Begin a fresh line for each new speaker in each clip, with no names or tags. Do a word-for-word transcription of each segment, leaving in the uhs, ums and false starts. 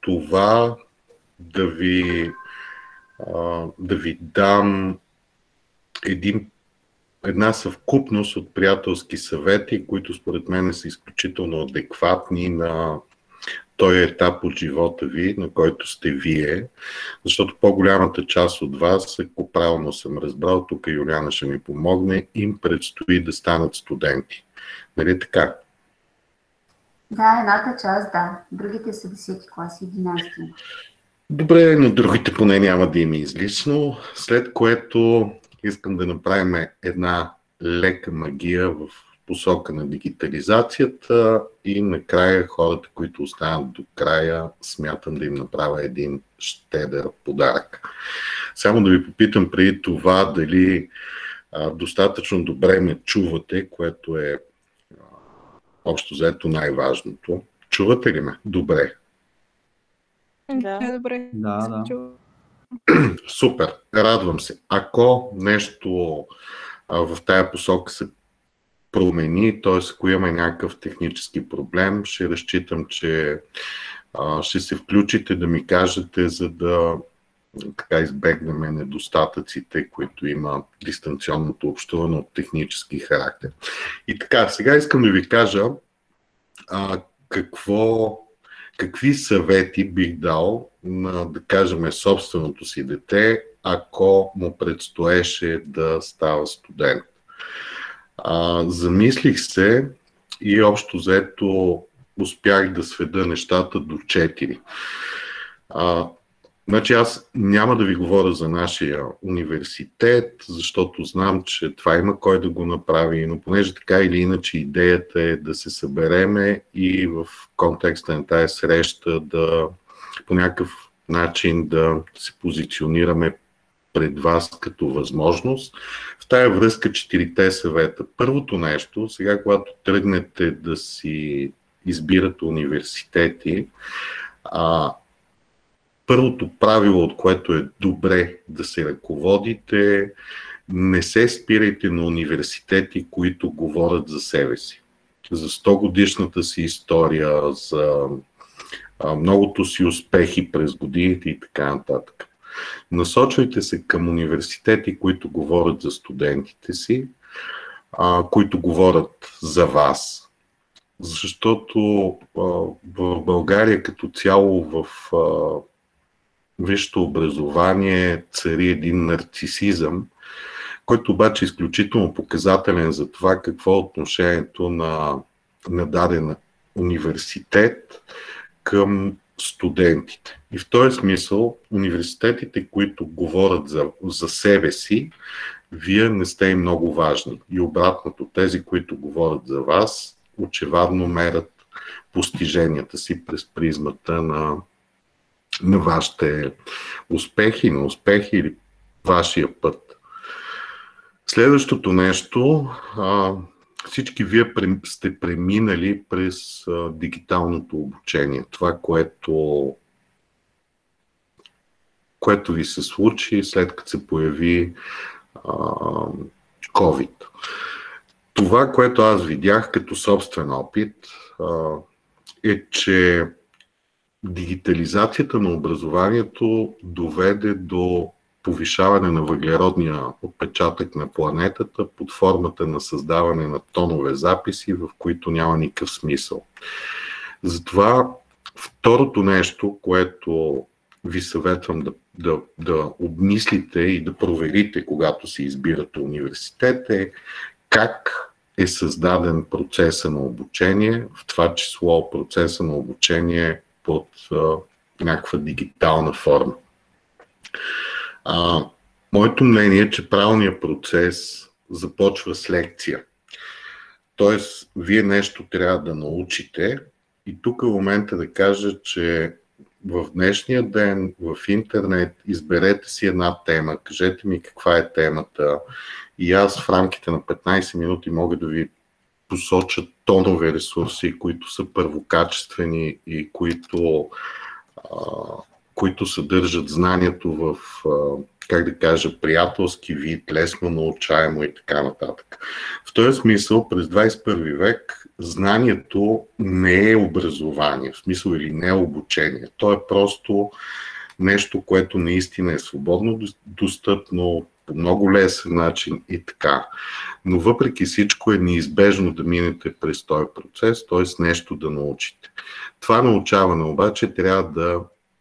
това да ви, а, да ви дам един, една съвкупност от приятелски съвети, които според мен са изключително адекватни на този етап от живота ви, на който сте вие, защото по-голямата част от вас, ако правилно съм разбрал, тук Юлиана ще ми помогне, им предстои да станат студенти. Нали така?
Да, едната част, да. Другите са десети клас, единадесети.
Добре, но другите поне няма да им е излишно, след което искам да направим една лека магия в посока на дигитализацията и накрая хората, които останат до края, смятам да им направя един щедър подарък. Само да ви попитам преди това дали а, достатъчно добре ме чувате, което е а, общо взето най-важното. Чувате ли ме? Добре.
Да, добре.
Да, да.
Супер, радвам се. Ако нещо а, в тая посока се промени, т.е. ако имаме някакъв технически проблем, ще разчитам, че а, ще се включите да ми кажете, за да така избегнем недостатъците, които има дистанционното общуване от технически характер. И така, сега искам да ви кажа а, какво, какви съвети бих дал на, да кажем, собственото си дете, ако му предстоеше да става студент. А, замислих се и общо взето успях да сведа нещата до четири. А, значи аз няма да ви говоря за нашия университет, защото знам, че това има кой да го направи, но понеже така или иначе идеята е да се събереме и в контекста на тая среща да по някакъв начин да се позиционираме пред вас като възможност. В тая връзка четирите съвета. Първото нещо, сега когато тръгнете да си избирате университети, а, първото правило, от което е добре да се ръководите, не се спирайте на университети, които говорят за себе си. За сто годишната си история, за а, многото си успехи през годините и така нататък. Насочвайте се към университети, които говорят за студентите си, а, които говорят за вас. Защото а, в България като цяло в а, висшето образование цари един нарцисизъм, който обаче е изключително показателен за това какво е отношението на, на даден университет към студентите. И в този смисъл университетите, които говорят за, за себе си, вие не сте и много важни. И обратното, тези, които говорят за вас, очевадно мерят постиженията си през призмата на, на вашите успехи, на успехи или вашия път. Следващото нещо, а, всички вие сте преминали през а, дигиталното обучение. Това, което, което ви се случи след като се появи а, COVID. Това, което аз видях като собствен опит, а, е, че дигитализацията на образованието доведе до повишаване на въглеродния отпечатък на планетата под формата на създаване на тонове записи, в които няма никакъв смисъл. Затова второто нещо, което ви съветвам да, да, да обмислите и да проверите, когато си избирате университет, е как е създаден процеса на обучение, в това число процеса на обучение под а, някаква дигитална форма. А, моето мнение е, че правилният процес започва с лекция. Тоест, вие нещо трябва да научите и тук е момента да кажа, че в днешния ден в интернет изберете си една тема, кажете ми каква е темата и аз в рамките на петнайсет минути мога да ви посоча тонове ресурси, които са първокачествени и които, а, които съдържат знанието в а, как да кажа, приятелски вид, лесно научаемо и така нататък. В този смисъл, през двадесет и първи век, знанието не е образование, в смисъл или не е обучение. То е просто нещо, което наистина е свободно достъпно, по много лесен начин и така. Но въпреки всичко е неизбежно да минете през този процес, т.е. нещо да научите. Това научаване обаче трябва да,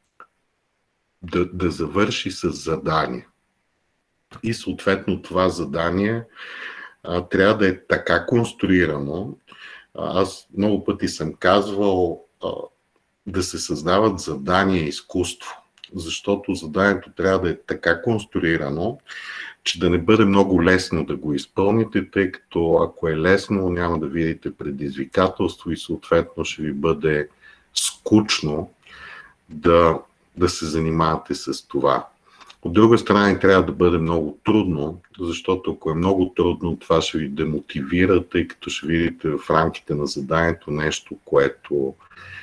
да, да завърши с задание. И съответно това задание а, трябва да е така конструирано. Аз много пъти съм казвал а, да се създават задания изкуство, защото заданието трябва да е така конструирано, че да не бъде много лесно да го изпълните, тъй като ако е лесно, няма да видите предизвикателство и съответно ще ви бъде скучно да, да се занимавате с това. От друга страна трябва да бъде много трудно, защото ако е много трудно, това ще ви демотивира, тъй като ще видите в рамките на заданието нещо, което,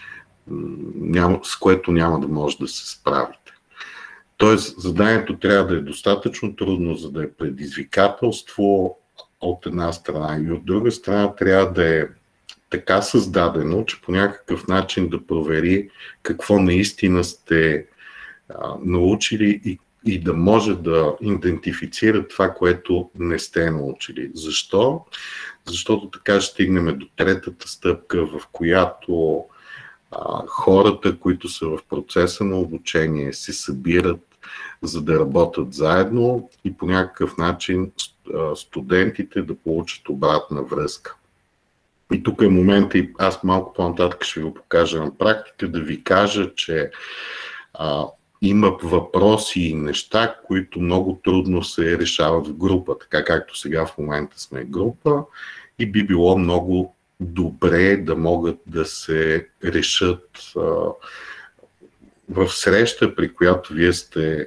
няма, с което няма да може да се справите. Тоест, заданието трябва да е достатъчно трудно, за да е предизвикателство от една страна и от друга страна трябва да е така създадено, че по някакъв начин да провери какво наистина сте а, научили и, и да може да идентифицира това, което не сте научили. Защо? Защото така ще стигнем до третата стъпка, в която а, хората, които са в процеса на обучение, се събират, за да работят заедно и по някакъв начин студентите да получат обратна връзка. И тук е момента, и аз малко по-нататък ще ви го покажа на практика, да ви кажа, че а, има въпроси и неща, които много трудно се решават в група, така както сега в момента сме група, и би било много добре да могат да се решат а, в среща, при която вие сте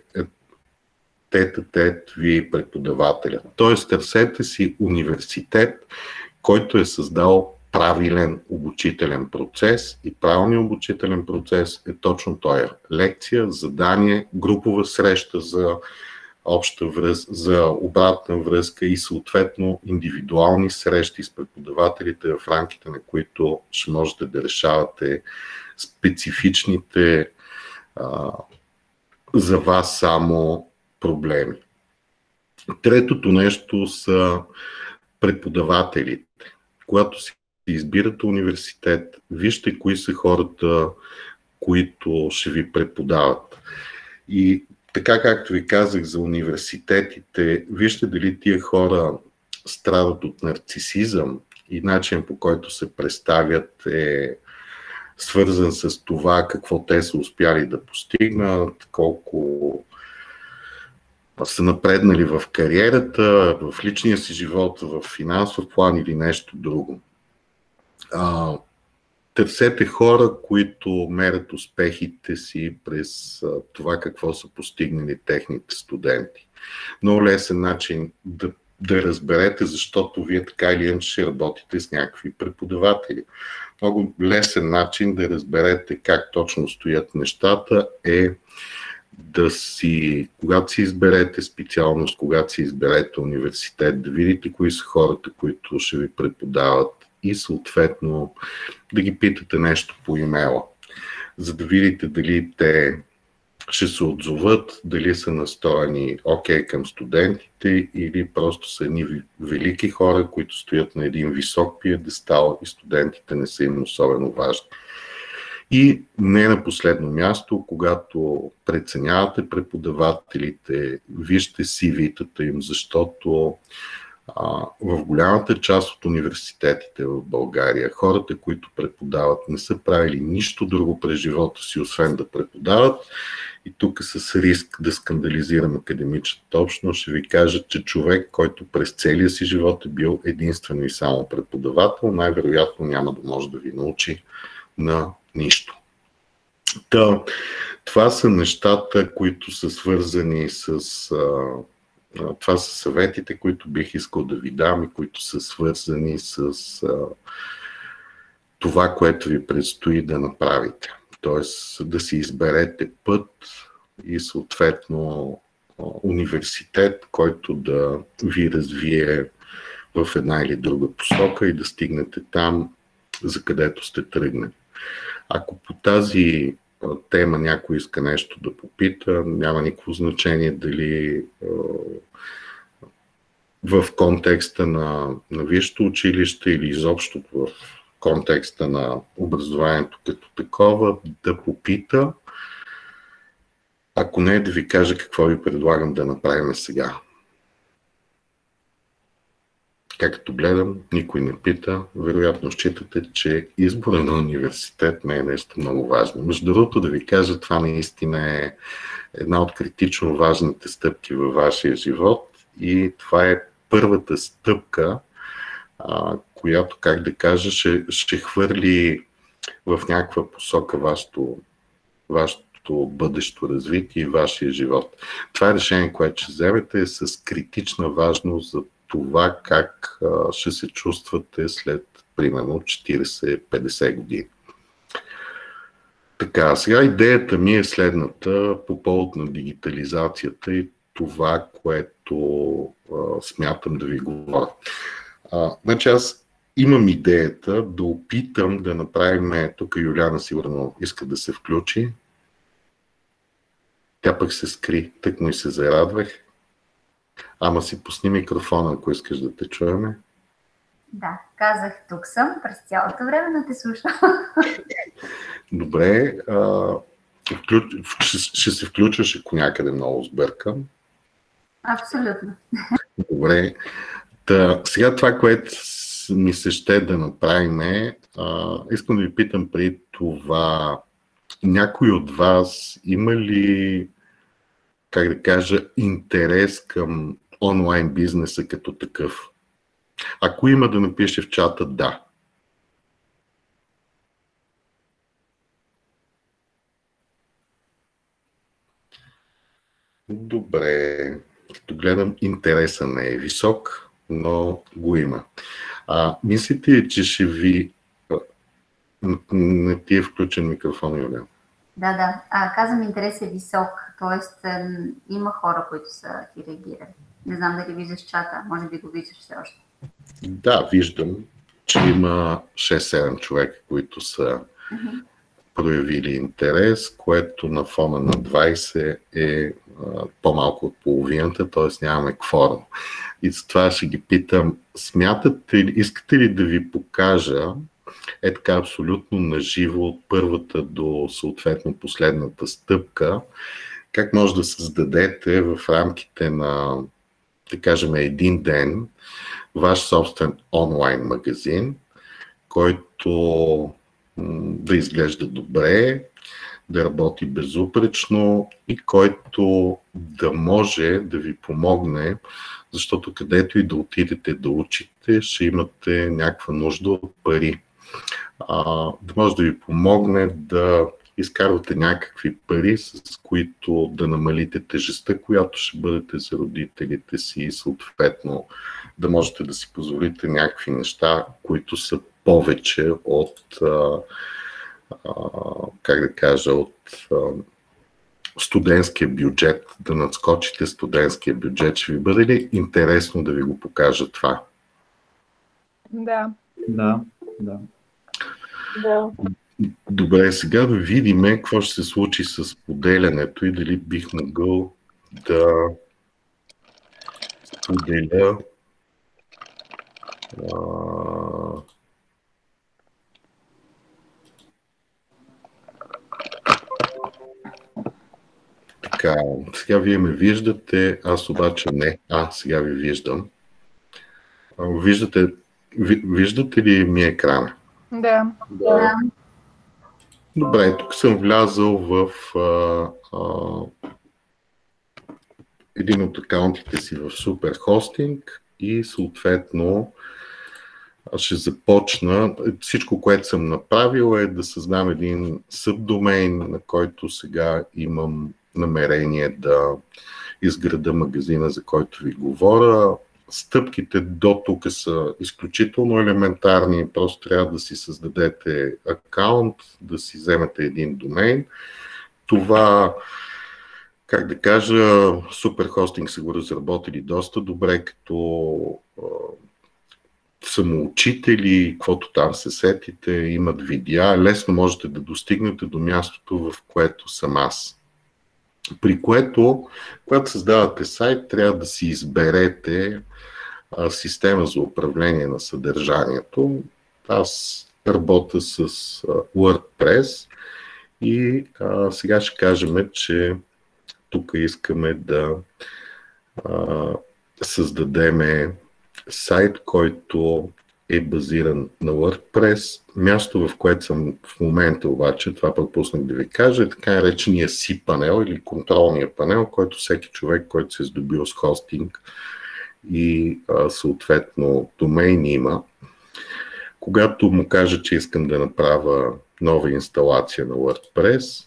тет-а-тет, вие и преподавателя. Тоест, търсете си университет, който е създал правилен обучителен процес и правилният обучителен процес е точно този. Лекция, задание, групова среща за обща връзка, за обратна връзка и съответно индивидуални срещи с преподавателите, в рамките на които ще можете да решавате специфичните а, за вас само проблеми. Третото нещо са преподавателите. Когато си избирате университет, вижте кои са хората, които ще ви преподават. И така както ви казах за университетите, вижте дали тия хора страдат от нарцисизъм и начин, по който се представят, е свързан с това какво те са успяли да постигнат, колко са напреднали в кариерата, в личния си живот, в финансов план или нещо друго. А, търсете хора, които мерят успехите си през а, това какво са постигнали техните студенти. Много лесен начин да, да разберете, защото вие така или иначе ще работите с някакви преподаватели. Много лесен начин да разберете как точно стоят нещата е да си, когато си изберете специалност, когато си изберете университет, да видите кои са хората, които ще ви преподават и съответно да ги питате нещо по имейла, за да видите дали те ще се отзоват, дали са настроени окей към студентите или просто са едни велики хора, които стоят на един висок пиедестал и студентите не са им особено важни. И не на последно място, когато преценявате преподавателите, вижте си ви-тата им, защото а, в голямата част от университетите в България хората, които преподават, не са правили нищо друго през живота си, освен да преподават. И тук с риск да скандализирам академичната общност, ще ви кажа, че човек, който през целия си живот е бил единствено и само преподавател, най-вероятно няма да може да ви научи на нищо. Та, това са нещата, които са свързани с... А, това са съветите, които бих искал да ви дам и които са свързани с а, това, което ви предстои да направите. Тоест да си изберете път и съответно университет, който да ви развие в една или друга посока и да стигнете там, за където сте тръгнали. Ако по тази тема някой иска нещо да попита, няма никакво значение дали в контекста на, на висшето училище или изобщо в контекста на образованието като такова, да попита, ако не, да ви кажа какво ви предлагам да направим сега. Както гледам, никой не пита. Вероятно считате, че избора на университет не е нещо много важно. Между другото, да ви кажа, това наистина е една от критично важните стъпки във вашия живот и това е първата стъпка, а, която, как да кажа, ще, ще хвърли в някаква посока вашето, вашето бъдещо развитие и вашия живот. Това решение, което ще вземете, е с критична важност за това как а, ще се чувствате след примерно четирийсет-петдесет години. Така, сега идеята ми е следната по повод на дигитализацията и това, което а, смятам да ви говоря. А, значи аз имам идеята да опитам да направим, тук Юляна сигурно иска да се включи, тя пък се скри, тък му и се зарадвах. Ама си пусни микрофона, ако искаш да те чуеме.
Да, казах, тук съм през цялото време, но те слушам.
Добре, а, включ, ще, ще се включваш, ако някъде много сбъркам.
Абсолютно.
Добре. Та, сега това, което ми се ще да направим е, а, искам да ви питам преди това, някой от вас има ли, как да кажа, интерес към онлайн бизнеса като такъв? Ако има, да напише в чата да. Добре. Като гледам, интереса не е висок, но го има. А, мислите, че ще ви... Не ти е включен микрофон, Юля.
Да, да. А, казвам, интерес е висок, т.е. има хора, които са ти реагирали. Не знам дали виждаш чата, може би го виждаш все още.
Да, виждам, че има шест-седем човека, които са uh-huh. проявили интерес, което на фона на двайсет е а, по-малко от половината, т.е. нямаме кворум. И за това ще ги питам, смятате ли, искате ли да ви покажа е така абсолютно наживо от първата до съответно последната стъпка, как може да създадете в рамките на, да кажем, един ден ваш собствен онлайн магазин, който да изглежда добре, да работи безупречно и който да може да ви помогне, защото където и да отидете да учите, ще имате някаква нужда от пари. А, да може да ви помогне да изкарвате някакви пари, с които да намалите тежестта, която ще бъдете за родителите си и съответно да можете да си позволите някакви неща, които са повече от, а, а, как да кажа, от а, студентския бюджет, да надскочите студентския бюджет. Ще ви бъде ли интересно да ви го покажа това?
Да.
Да, да.
Да.
Добре, сега да видим какво ще се случи с поделянето и дали бих могъл да споделя а... така, сега вие ме виждате, аз обаче не. А, сега ви виждам. Виждате, виждате ли ми екрана?
Да.
Да.
Добре, тук съм влязъл в а, а, един от акаунтите си в Superhosting и съответно ще започна. Всичко, което съм направил е да създам един субдомейн, на който сега имам намерение да изграда магазина, за който ви говоря. Стъпките до тук са изключително елементарни, просто трябва да си създадете акаунт, да си вземете един домейн. Това как да кажа, Superhosting са го разработили доста добре, като самоучители, каквото там се сетите, имат видеа, лесно можете да достигнете до мястото, в което съм аз. При което, когато създавате сайт, трябва да си изберете а, система за управление на съдържанието. Аз работя с а, WordPress и а, сега ще кажем, че тук искаме да а, създадем сайт, който е базиран на WordPress. Място, в което съм в момента обаче, това пропуснах да ви кажа, е така наречения си панел или контролния панел, който всеки човек, който се е здобил с хостинг и а, съответно домейн има. Когато му кажа, че искам да направя нова инсталация на WordPress,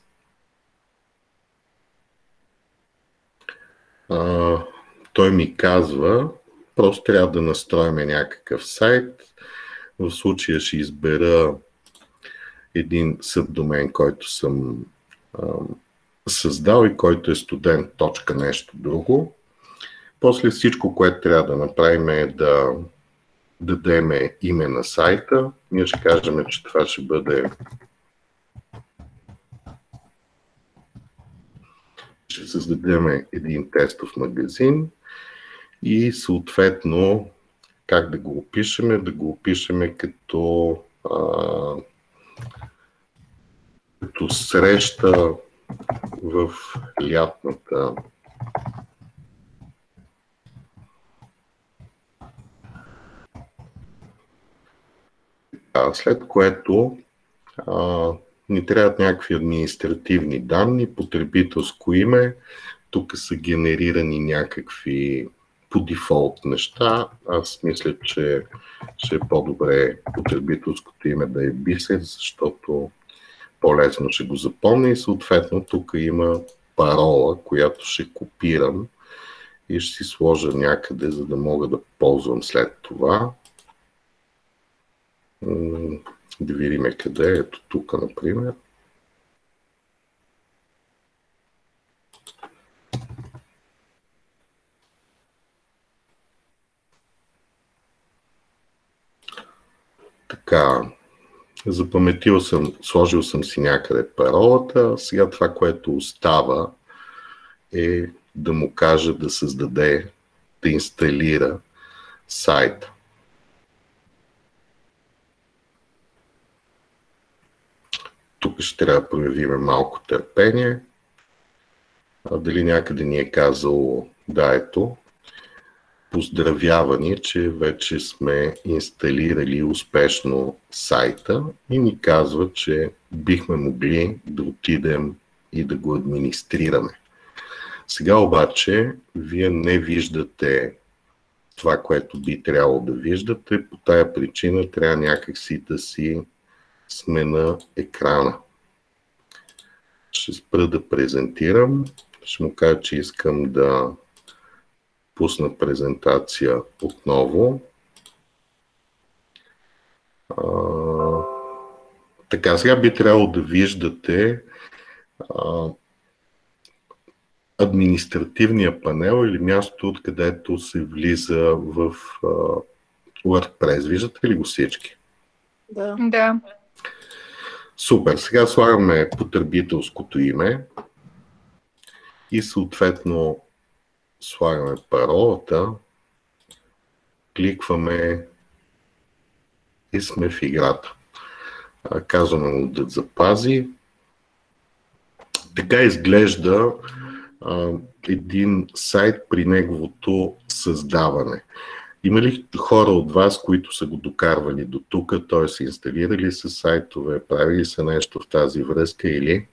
а, той ми казва, просто трябва да настроим някакъв сайт. В случая ще избера един събдомен, който съм а, създал и който е студент точка нещо друго. После всичко, което трябва да направим е да дадем име на сайта. Ние ще кажем, че това ще бъде ще създадем един тестов магазин и съответно как да го опишеме? Да го опишеме като, а, като среща в лятната а, след което а, ни трябват някакви административни данни, потребителско име, тук са генерирани някакви по дефолт неща. Аз мисля, че ще е по-добре потребителското име да е Бисер, защото по-лесно ще го запомня и съответно тук има парола, която ще копирам и ще си сложа някъде, за да мога да ползвам след това. Да видим къде е. Ето тук, например. Така, запаметил съм, сложил съм си някъде паролата. Сега това, което остава е да му кажа да създаде, да инсталира сайта. Тук ще трябва да проявим малко търпение. А дали някъде ни е казало, да, ето, поздравявани, че вече сме инсталирали успешно сайта и ни казва, че бихме могли да отидем и да го администрираме. Сега обаче вие не виждате това, което би трябвало да виждате. По тая причина трябва някакси да си смена екрана. Ще спра да презентирам. Ще му кажа, че искам да пусна презентация отново. А, така, сега би трябвало да виждате а, административния панел или мястото, откъдето се влиза в а, WordPress. Виждате ли го всички?
Да.
Да.
Супер. Сега слагаме потребителското име и съответно слагаме паролата, кликваме и сме в играта. Казваме му да запази. Така изглежда а, един сайт при неговото създаване. Има ли хора от вас, които са го докарвали до тук, т.е. са инсталирали са сайтове, правили са нещо в тази връзка или?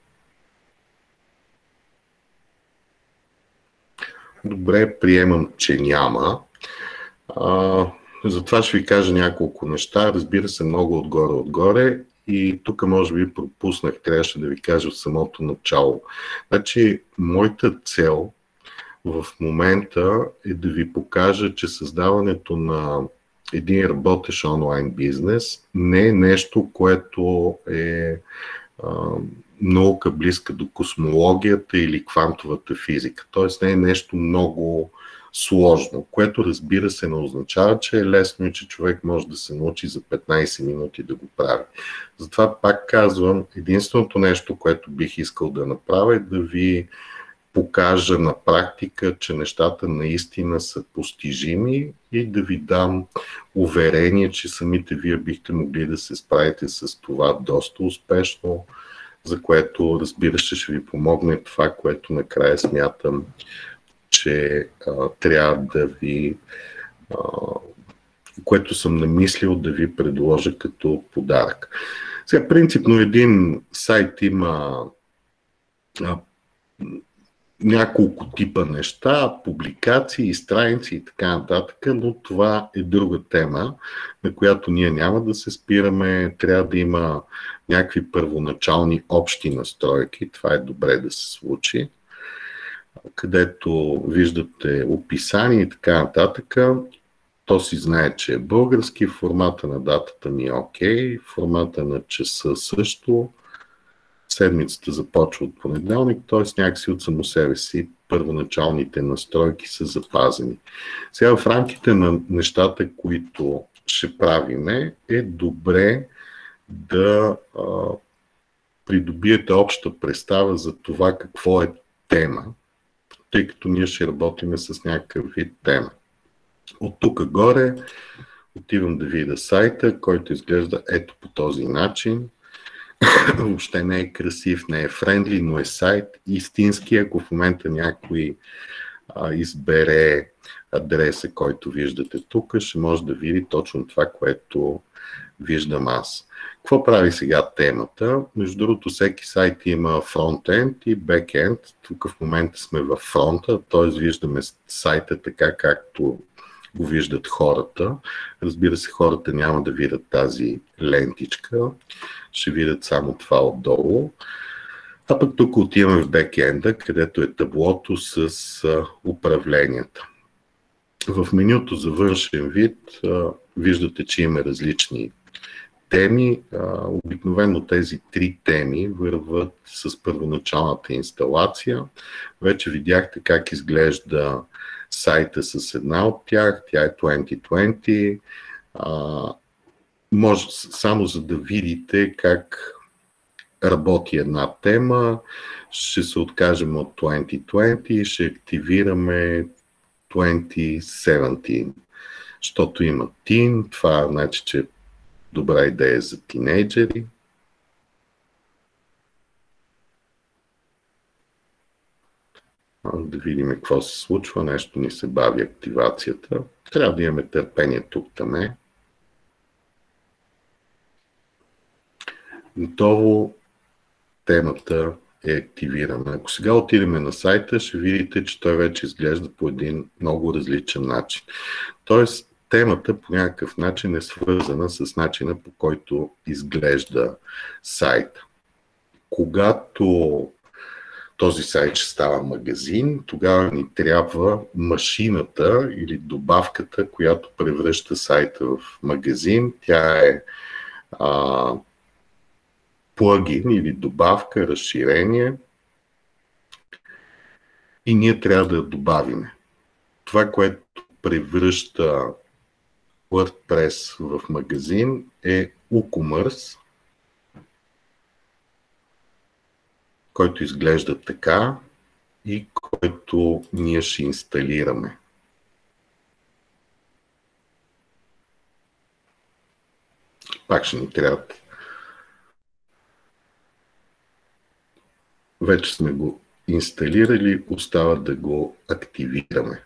Добре, приемам, че няма. А, затова ще ви кажа няколко неща. Разбира се, много отгоре-отгоре. И тук може би пропуснах, трябваше да ви кажа в самото начало. Значи, моята цел в момента е да ви покажа, че създаването на един работещ онлайн бизнес не е нещо, което е наука близка до космологията или квантовата физика. Тоест не е нещо много сложно, което разбира се не означава, че е лесно и че човек може да се научи за петнайсет минути да го прави. Затова пак казвам, единственото нещо, което бих искал да направя е да ви покажа на практика, че нещата наистина са постижими и да ви дам уверение, че самите вие бихте могли да се справите с това доста успешно, за което, разбира се, ще ви помогне това, което накрая смятам, че а, трябва да ви, а, което съм намислил да ви предложа като подарък. Сега, принципно един сайт има а, няколко типа неща, публикации, страници и така нататък, но това е друга тема, на която ние няма да се спираме. Трябва да има някакви първоначални общи настройки, това е добре да се случи, където виждате описание и така нататък. То си знае, че е български, формата на датата ми е окей, формата на часа също. Седмицата започва от понеделник, т.е. някакси от само себе си първоначалните настройки са запазени. Сега в рамките на нещата, които ще правиме, е добре да а, придобиете обща представа за това какво е тема, тъй като ние ще работим с някакъв вид тема. От тук горе отивам да видя сайта, който изглежда ето по този начин. Въобще не е красив, не е френдли, но е сайт истински. Ако в момента някой а, избере адреса, който виждате тук, ще може да види точно това, което виждам аз. Какво прави сега темата? Между другото, всеки сайт има фронтенд и бекенд. Тук в момента сме във фронта, т.е. виждаме сайта така, както го виждат хората. Разбира се, хората няма да видят тази лентичка, ще видят само това отдолу. А пък тук отиваме в бекенда, където е таблото с управленията. В менюто за външен вид виждате, че има различни теми. Обикновено тези три теми върват с първоначалната инсталация. Вече видяхте как изглежда сайта с една от тях, тя е двайсет двайсет. А, може само за да видите как работи една тема, ще се откажем от двайсет двайсет и ще активираме двайсет седемнайсет. Защото има тин, това значи, че е добра идея за тинейджери. Да видим какво се случва, нещо ни се бави активацията. Трябва да имаме търпение тук-таме. Готово, темата е активирана. Ако сега отидем на сайта, ще видите, че той вече изглежда по един много различен начин. Тоест, темата по някакъв начин е свързана с начина, по който изглежда сайта. Когато този сайт ще става магазин, тогава ни трябва машината или добавката, която превръща сайта в магазин. Тя е а, плагин или добавка, разширение и ние трябва да я добавим. Това, което превръща WordPress в магазин е WooCommerce, който изглежда така и който ние ще инсталираме. Пак ще ни трябва. Вече сме го инсталирали, остава да го активираме.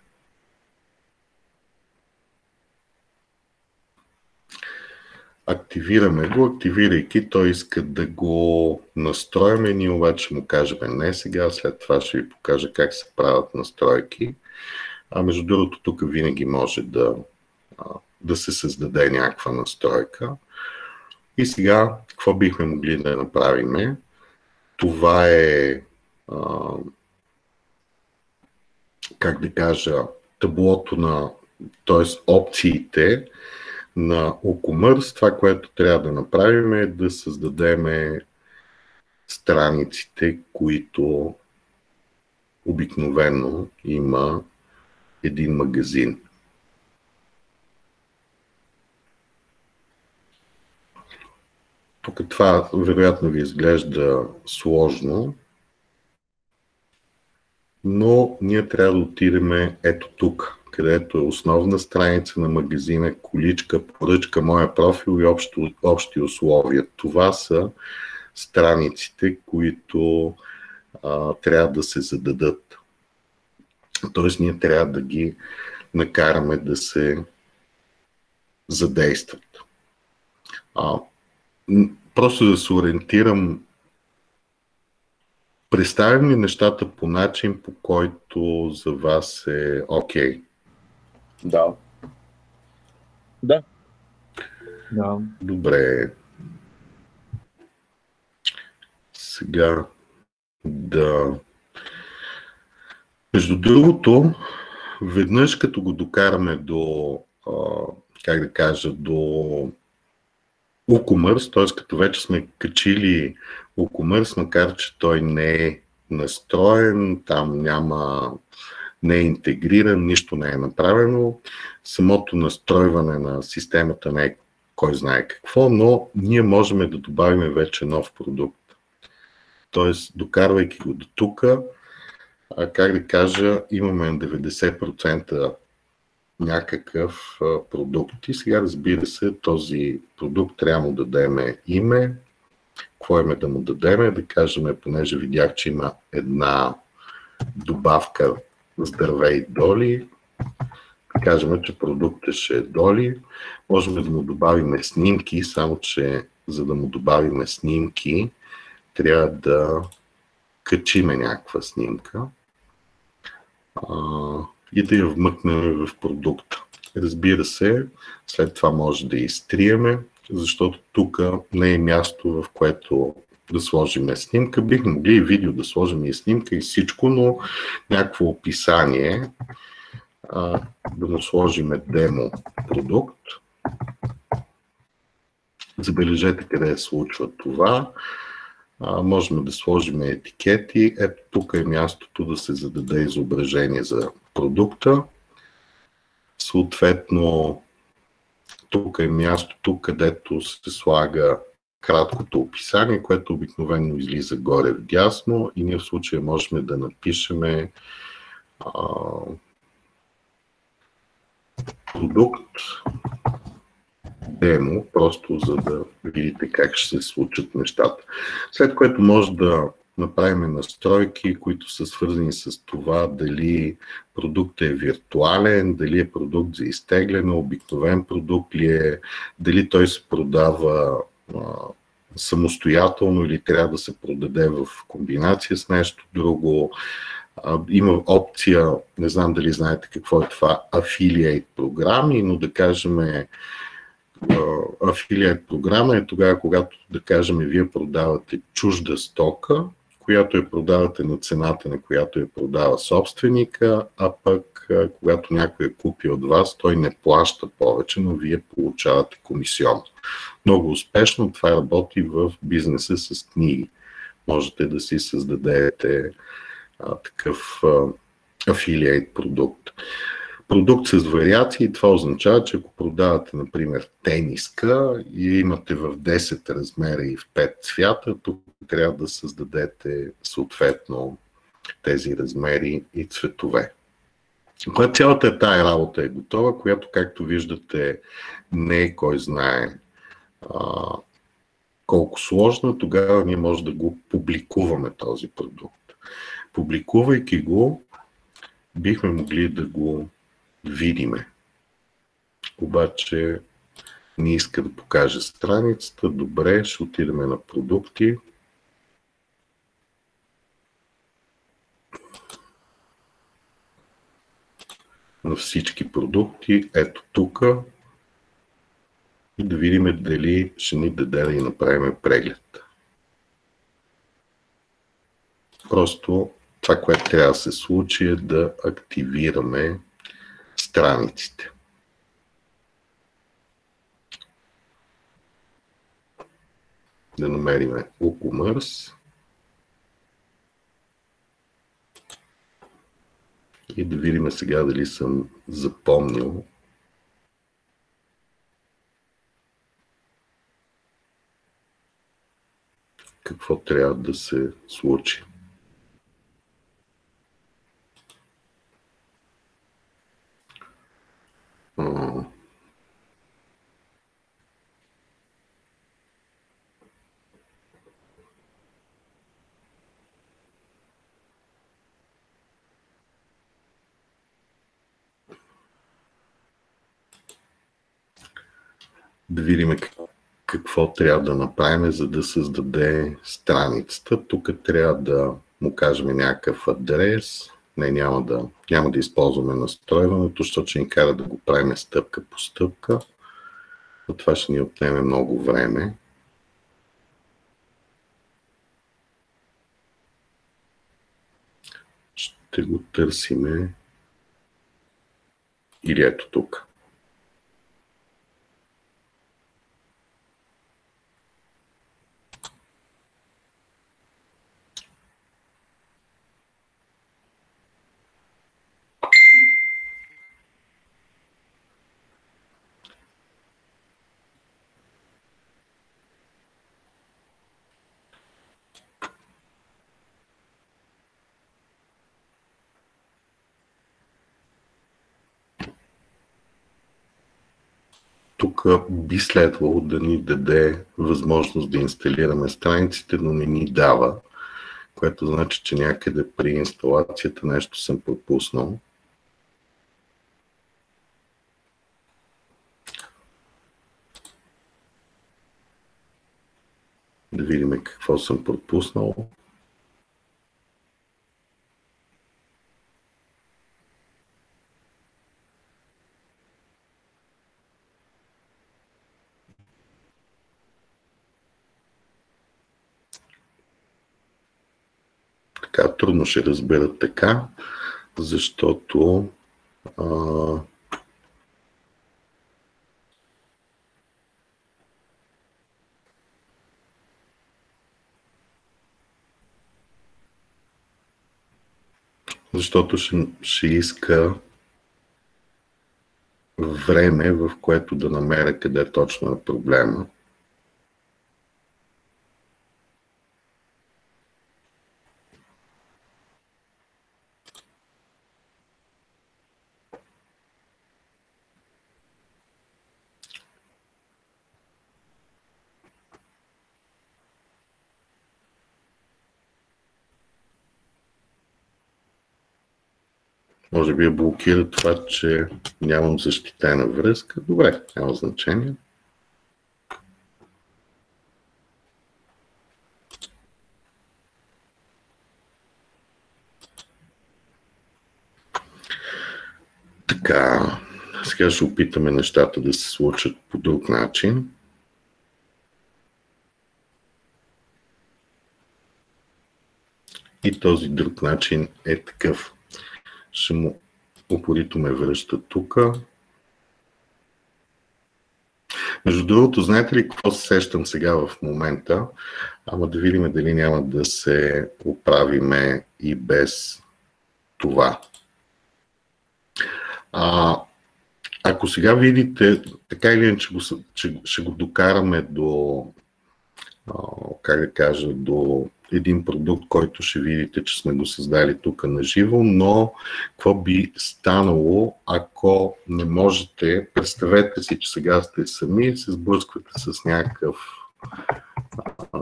Активираме го, активирайки, той иска да го настроиме, ние обаче ще му кажем не сега, след това ще ви покажа как се правят настройки. А между другото, тук винаги може да, да се създаде някаква настройка. И сега, какво бихме могли да направим? Това е, а, как да кажа, таблото на, т.е. опциите на WooCommerce. Това, което трябва да направим е да създадем страниците, които обикновено има един магазин. Тук това вероятно ви изглежда сложно, но ние трябва да отидем ето тук, където е основна страница на магазина, количка, поръчка, моя профил и общо, общи условия. Това са страниците, които а, трябва да се зададат. Тоест ние трябва да ги накараме да се задействат. А, просто да се ориентирам, представим ли нещата по начин, по който за вас е окей? Okay?
Да. Да.
Да.
Добре. Сега да... Между другото, веднъж като го докараме до, а, как да кажа, до WooCommerce, т.е. като вече сме качили WooCommerce, макар че той не е настроен, там няма, не е интегриран, нищо не е направено, самото настройване на системата не е кой знае какво, но ние можем да добавим вече нов продукт. Т.е. докарвайки го до тук, как да кажа, имаме деветдесет процента някакъв продукт и сега, разбира се, този продукт трябва да му дадем име. Какво име да му дадем? Да кажем, понеже видях, че има една добавка Здравей Доли, да кажем, че продуктът ще е Доли. Можем да му добавим снимки, само че за да му добавим снимки, трябва да качиме някаква снимка а, и да я вмъкнем в продукта. Разбира се, след това може да я изтриеме, защото тук не е място, в което да сложим снимка. Бихме могли и видео да сложим и снимка и всичко, но някакво описание, а, да му сложим демо продукт. Забележете къде се случва това. А, можем да сложим етикети. Ето тук е мястото да се зададе изображение за продукта. Съответно, тук е мястото, където се слага краткото описание, което обикновено излиза горе вдясно и ние в случая можем да напишем а, продукт демо, просто за да видите как ще се случат нещата. След което може да направим настройки, които са свързани с това дали продуктът е виртуален, дали е продукт за изтегляне, обикновен продукт ли е, дали той се продава а, самостоятелно или трябва да се продаде в комбинация с нещо друго. А, има опция, не знам дали знаете какво е това, affiliate програми, но да кажем афилиат програма е тогава, когато, да кажем, вие продавате чужда стока, която я продавате на цената, на която я продава собственика, а пък когато някой я купи от вас, той не плаща повече, но вие получавате комисион. Много успешно това работи в бизнеса с книги. Можете да си създадете а, такъв афилиейт продукт. Продукт с вариации, това означава, че ако продавате, например, тениска и имате в десет размера и в пет цвята, тук трябва да създадете съответно тези размери и цветове. Когато цялата тая работа е готова, която, както виждате, не е кой знае а, колко сложна, тогава ние може да го публикуваме този продукт. Публикувайки го, бихме могли да го видиме. Обаче не иска да покаже страницата. Добре, ще отидем на продукти. На всички продукти. Ето тук. И да видим дали ще ни даде да и направим преглед. Просто това, което трябва да се случи, е да активираме страниците. Да намерим WooCommerce И да видим сега дали съм запомнил какво трябва да се случи. Да видим какво трябва да направим, за да създаде страницата. Тук трябва да му кажем някакъв адрес. Не, няма да, няма да използваме настройването, защото ще ни кара да го правим стъпка по стъпка. Но това ще ни отнеме много време. Ще го търсиме. Или ето тук. Тук би следвало да ни даде възможност да инсталираме страниците, но не ни дава, което значи, че някъде при инсталацията нещо съм пропуснал. Да видим какво съм пропуснал. Така, трудно ще разберат така, защото а, защото ще, ще иска време, в което да намеря къде точно е проблема. Може би блокира това, че нямам защитена връзка. Добре, няма значение. Така, сега ще опитаме нещата да се случат по друг начин. И този друг начин е такъв. Ще му упорито ме връща тук. Между другото, знаете ли какво се сещам сега в момента? Ама да видим дали няма да се оправиме и без това. А, ако сега видите, така или иначе ще, ще го докараме до, а, как да кажа, до един продукт, който ще видите, че сме го създали тук на живо, но какво би станало, ако не можете, представете си, че сега сте сами и се сблъсквате с някакъв а,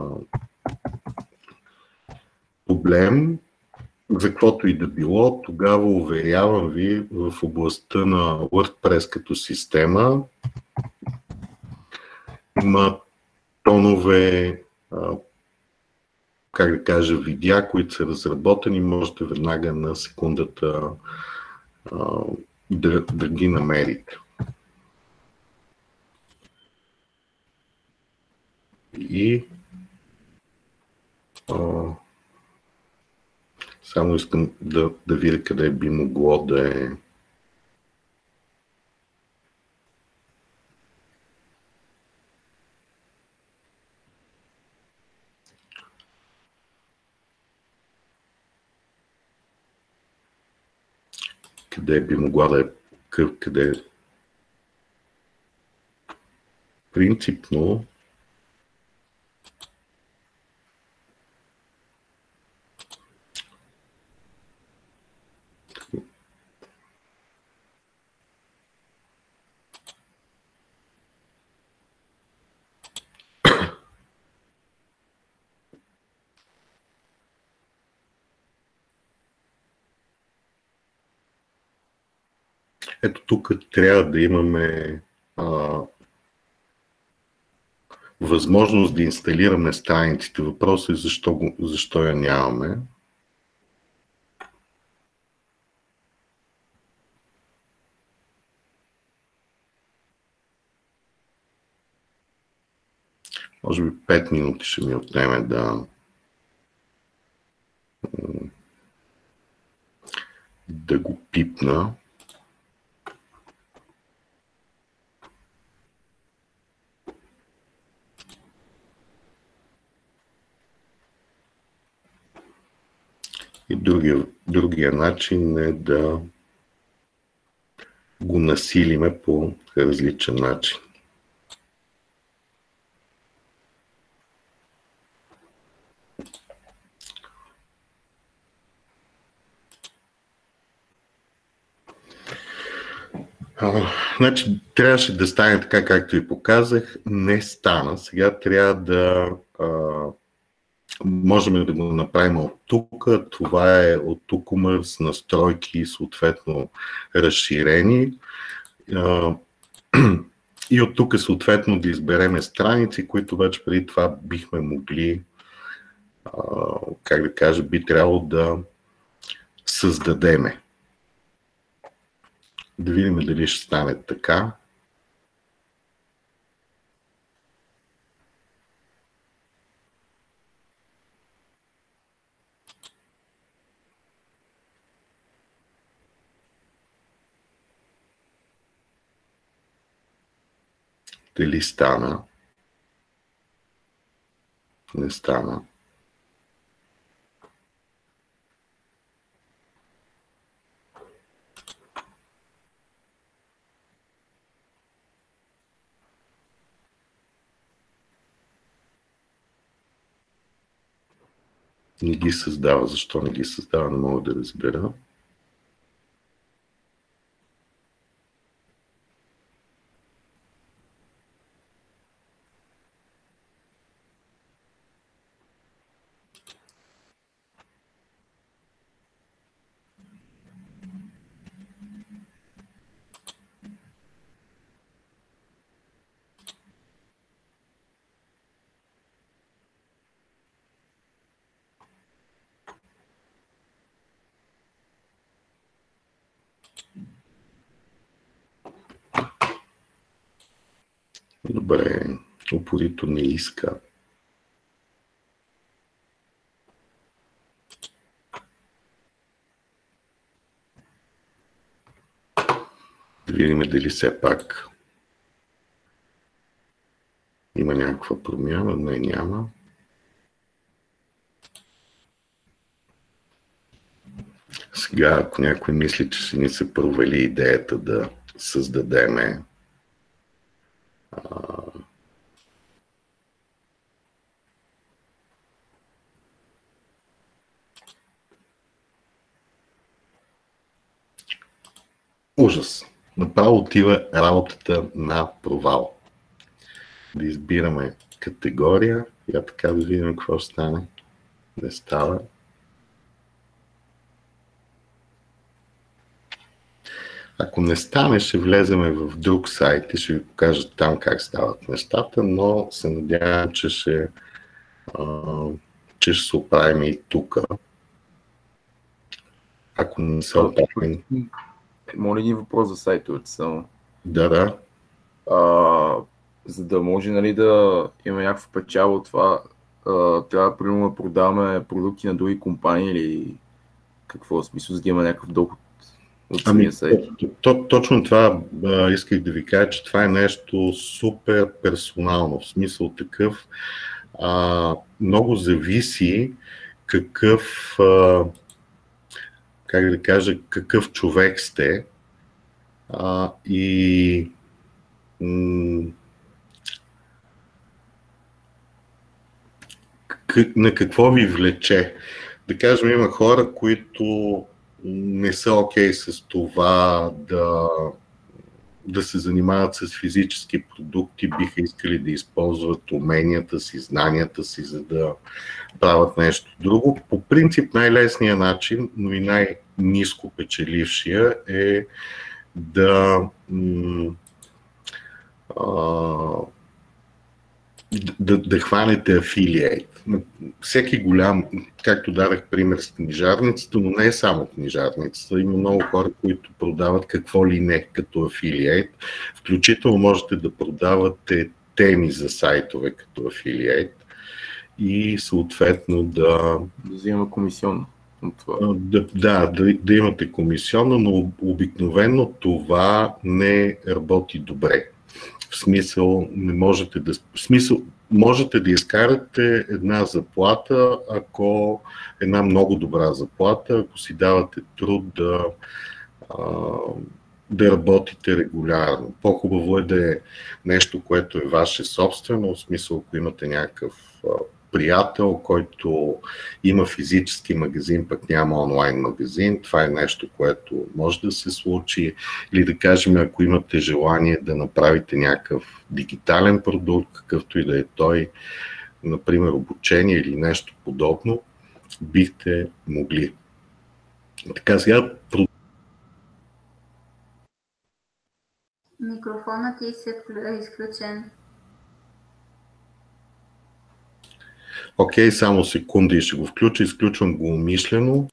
проблем, за каквото и да било, тогава уверявам ви в областта на WordPress като система има тонове, а, как да кажа, видеа, които са разработени, можете веднага на секундата а, да, да ги намерите. И а, само искам да, да видя къде би могло да е. къде би могла да е, къде принципно ето тук трябва да имаме а, възможност да инсталираме страниците. Въпросът е защо, го, защо я нямаме. Може би пет минути ще ми отнеме да да го пипна. И другия, другия начин е да го насилиме по различен начин. А, значи, трябваше да стане така, както и показах. Не стана. Сега трябва да а, можем да го направим от тук. Това е от WooCommerce, настройки, съответно разширени. А, и от тук съответно да избереме страници, които вече преди това бихме могли, а, как да кажа, би трябвало да създадеме. Да видим дали ще стане така. Дали стана? Не стана. Не ги създава. Защо не ги създава, не мога да разбера. Добре, упорито не иска. Да видим дали все пак има някаква промяна. Не, няма. Сега, ако някой мисли, че ще ни се провали идеята да създадеме а, ужас. Направо отива работата на провал. Да избираме категория. Я така да видим какво ще стане. Не става. Ако не стане, ще влеземе в друг сайт и ще ви покажа там как стават нещата, но се надявам, че ще, а, че ще се оправим и тук. Ако не се оправим...
Моля един въпрос за сайтовете само.
Да, да.
А, за да може, нали, да има някаква печалба от това, а, трябва примерно да продаваме продукти на други компании или какво, в смисъл, за да има някакъв доход от самия сайт?
Ами, то, точно това а, исках да ви кажа, че това е нещо супер персонално, в смисъл такъв. А, много зависи какъв, а, как да кажа, какъв човек сте а, и м- на какво ви влече. Да кажем, има хора, които не са окей с това да, да се занимават с физически продукти, биха искали да използват уменията си, знанията си, за да правят нещо друго. По принцип най-лесният начин, но и най-ниско печелившия е да м- а, Да, да хванете афилиейт. Всеки голям, както дадах пример с книжарницата, но не е само книжарницата. Има много хора, които продават какво ли не като афилиейт. Включително можете да продавате теми за сайтове като афилиейт и съответно да...
Да взимаме комисионно от това.
Да, да, да, да имате комисионно, но обикновено това не работи добре. В смисъл, не можете да, в смисъл, можете да изкарате една заплата, ако една много добра заплата, ако си давате труд да, а, да работите регулярно. По-хубаво е да е нещо, което е ваше собствено, в смисъл, ако имате някакъв а, приятел, който има физически магазин, пък няма онлайн магазин. Това е нещо, което може да се случи. Или да кажем, ако имате желание да направите някакъв дигитален продукт, какъвто и да е той, например обучение или нещо подобно, бихте могли. Така, сега...
Микрофонът ти се е изключен.
Окей, само секунда и ще го включа. Изключвам го умишлено.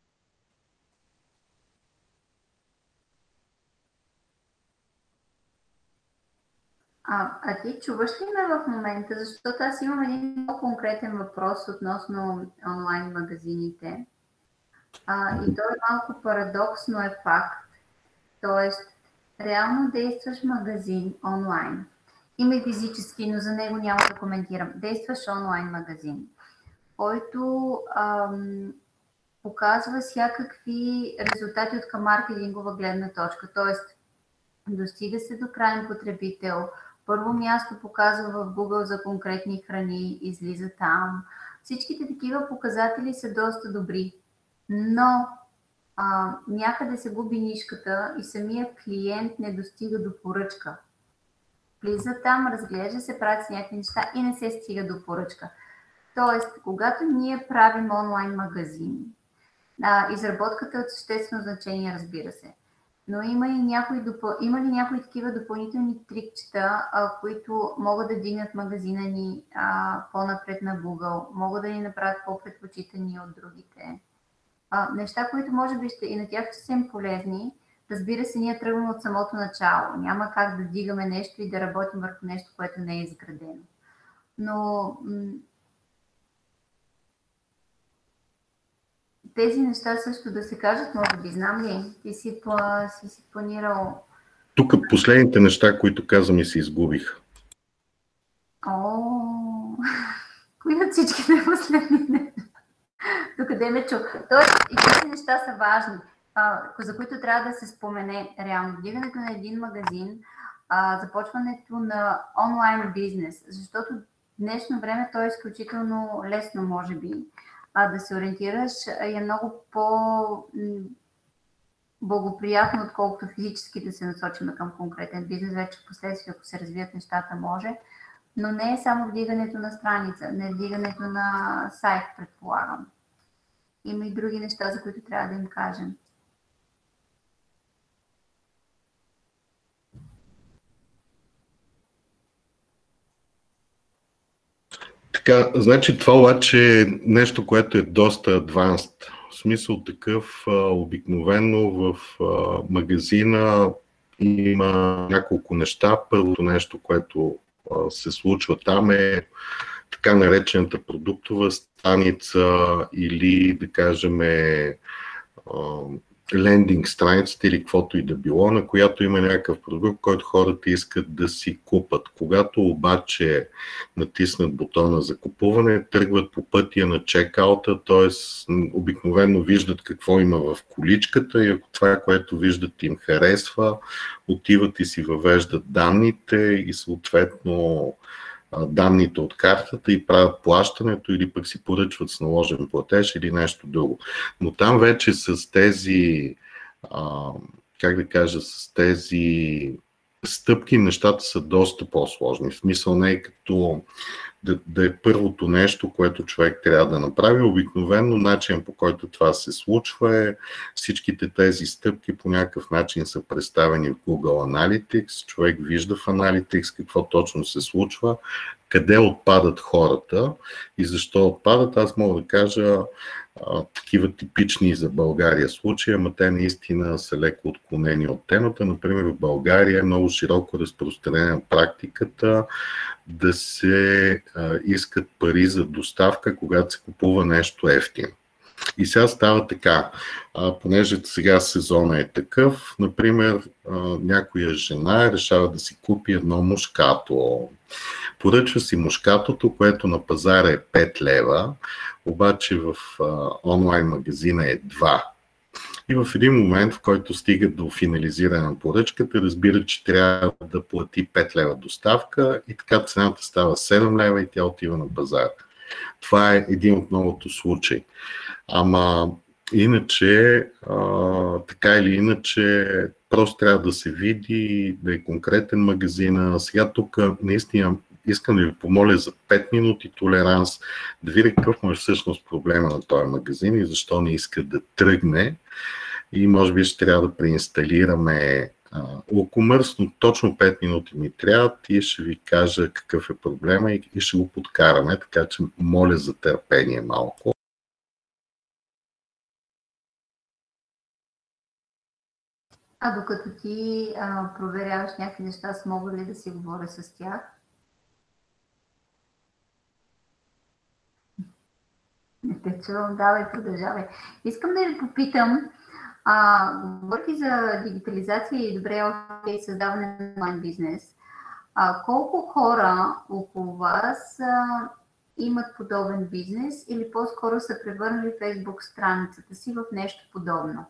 А, а ти чуваш ли ме в момента? Защото аз имам един много конкретен въпрос относно онлайн магазините. А, и то е малко парадоксно е факт. Тоест, реално действаш магазин онлайн. Има и физически, но за него няма да коментирам. Действаш онлайн магазин, който ам, показва всякакви резултати от към маркетингова гледна точка. Тоест, достига се до крайен потребител, първо място показва в Google за конкретни храни, излиза там. Всичките такива показатели са доста добри, но а, някъде се губи нишката и самият клиент не достига до поръчка. Влиза там, разглежда се, прави с някакви неща и не се стига до поръчка. Тоест, когато ние правим онлайн магазин, а, изработката е от съществено значение, разбира се. Но има, и някои допъл... има ли някои такива допълнителни трикчета, а, които могат да дигнат магазина ни а, по-напред на Google, могат да ни направят по-предпочитани от другите? А, неща, които може би ще и на тях ще са им полезни. Разбира се, ние тръгваме от самото начало. Няма как да дигаме нещо и да работим върху нещо, което не е изградено. Но м- тези неща също да се кажат, може би, знам ли? Ти си, си, си планирал...
Тук последните неща, които каза, ми се изгубих.
О, кои от всичките последни неща? Докъде ме чу? Тоест, и тези неща са важни, а, за които трябва да се спомене реално. Вдигането на един магазин, а, започването на онлайн бизнес, защото в днешно време то е изключително лесно, може би, а, да се ориентираш е много по-благоприятно, отколкото физически да се насочим към конкретен бизнес. Вече в последствие, ако се развият нещата, може. Но не е само вдигането на страница, не е вдигането на сайт, предполагам. Има и други неща, за които трябва да им кажем.
Така, значи това обаче е нещо, което е доста адванст. В смисъл такъв, обикновено в магазина има няколко неща. Първото нещо, което се случва там е така наречената продуктова страница или, да кажем, лендинг страницата или каквото и да било, на която има някакъв продукт, който хората искат да си купат. Когато обаче натиснат бутона за купуване, тръгват по пътя на чекаута, т.е. обикновено виждат какво има в количката и ако това, което виждат, им харесва, отиват и си въвеждат данните и съответно данните от картата и правят плащането или пък си поръчват с наложен платеж или нещо друго. Но там вече с тези, а, как да кажа, с тези стъпки нещата са доста по-сложни. В смисъл не е като да, да е първото нещо, което човек трябва да направи. Обикновено начин, по който това се случва е всичките тези стъпки по някакъв начин са представени в Google Analytics. Човек вижда в Analytics какво точно се случва, къде отпадат хората и защо отпадат. Аз мога да кажа а, такива типични за България случаи, ама те наистина са леко отклонени от темата. Например, в България е много широко разпространена практиката да се а, искат пари за доставка, когато се купува нещо ефтино. И сега става така, а, понеже сега сезона е такъв, например, а, някоя жена решава да си купи едно мушкато. Поръчва си мушкатото, което на пазара е пет лева, обаче в а, онлайн магазина е два. И в един момент, в който стига до финализиране на поръчката, разбира, че трябва да плати пет лева доставка и така цената става седем лева и тя отива на пазара. Това е един от многото случаи. Ама иначе, а, така или иначе, просто трябва да се види, да е конкретен магазина. Сега тук наистина искам да ви помоля за пет минути толеранс, да видя какъв му е всъщност проблема на този магазин и защо не иска да тръгне. И може би ще трябва да преинсталираме WooCommerce, но точно пет минути ми трябват и ще ви кажа какъв е проблема и ще го подкараме, така че моля за търпение малко.
А докато ти а, проверяваш някакви неща, аз мога ли да си говоря с тях? Не те чувам, давай, продължавай. Искам да ви попитам, а, говорки за дигитализация и добре и създаване на онлайн бизнес, а, колко хора около вас а, имат подобен бизнес или по-скоро са превърнали Facebook страницата си в нещо подобно?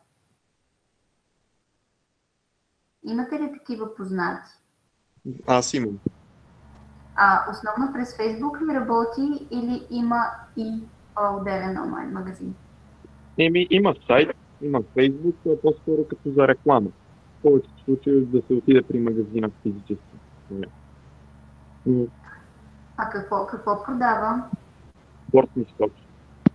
Имате ли такива познати?
Аз имам.
А, основно през Facebook ли работи или има и отделен онлайн магазин?
Еми, има сайт, има Facebook, а по-скоро като за реклама. В повечето случаи да се отиде при магазина физически.
А какво, какво продава?
Спортни стоки.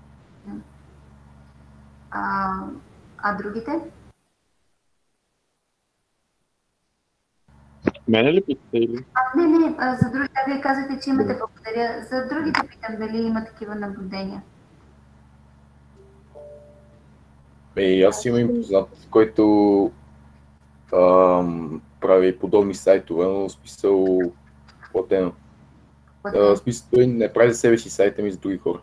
А, а другите?
Мене ли питате или?
А, не, не, а, за другите, вие казвате, че имате, благодаря. За другите питам дали има такива наблюдения.
Е, аз имам познат, който ам, прави подобни сайтове, но в смисъл платено. А, в смисъл той не прави за себе си сайта ми за други хора.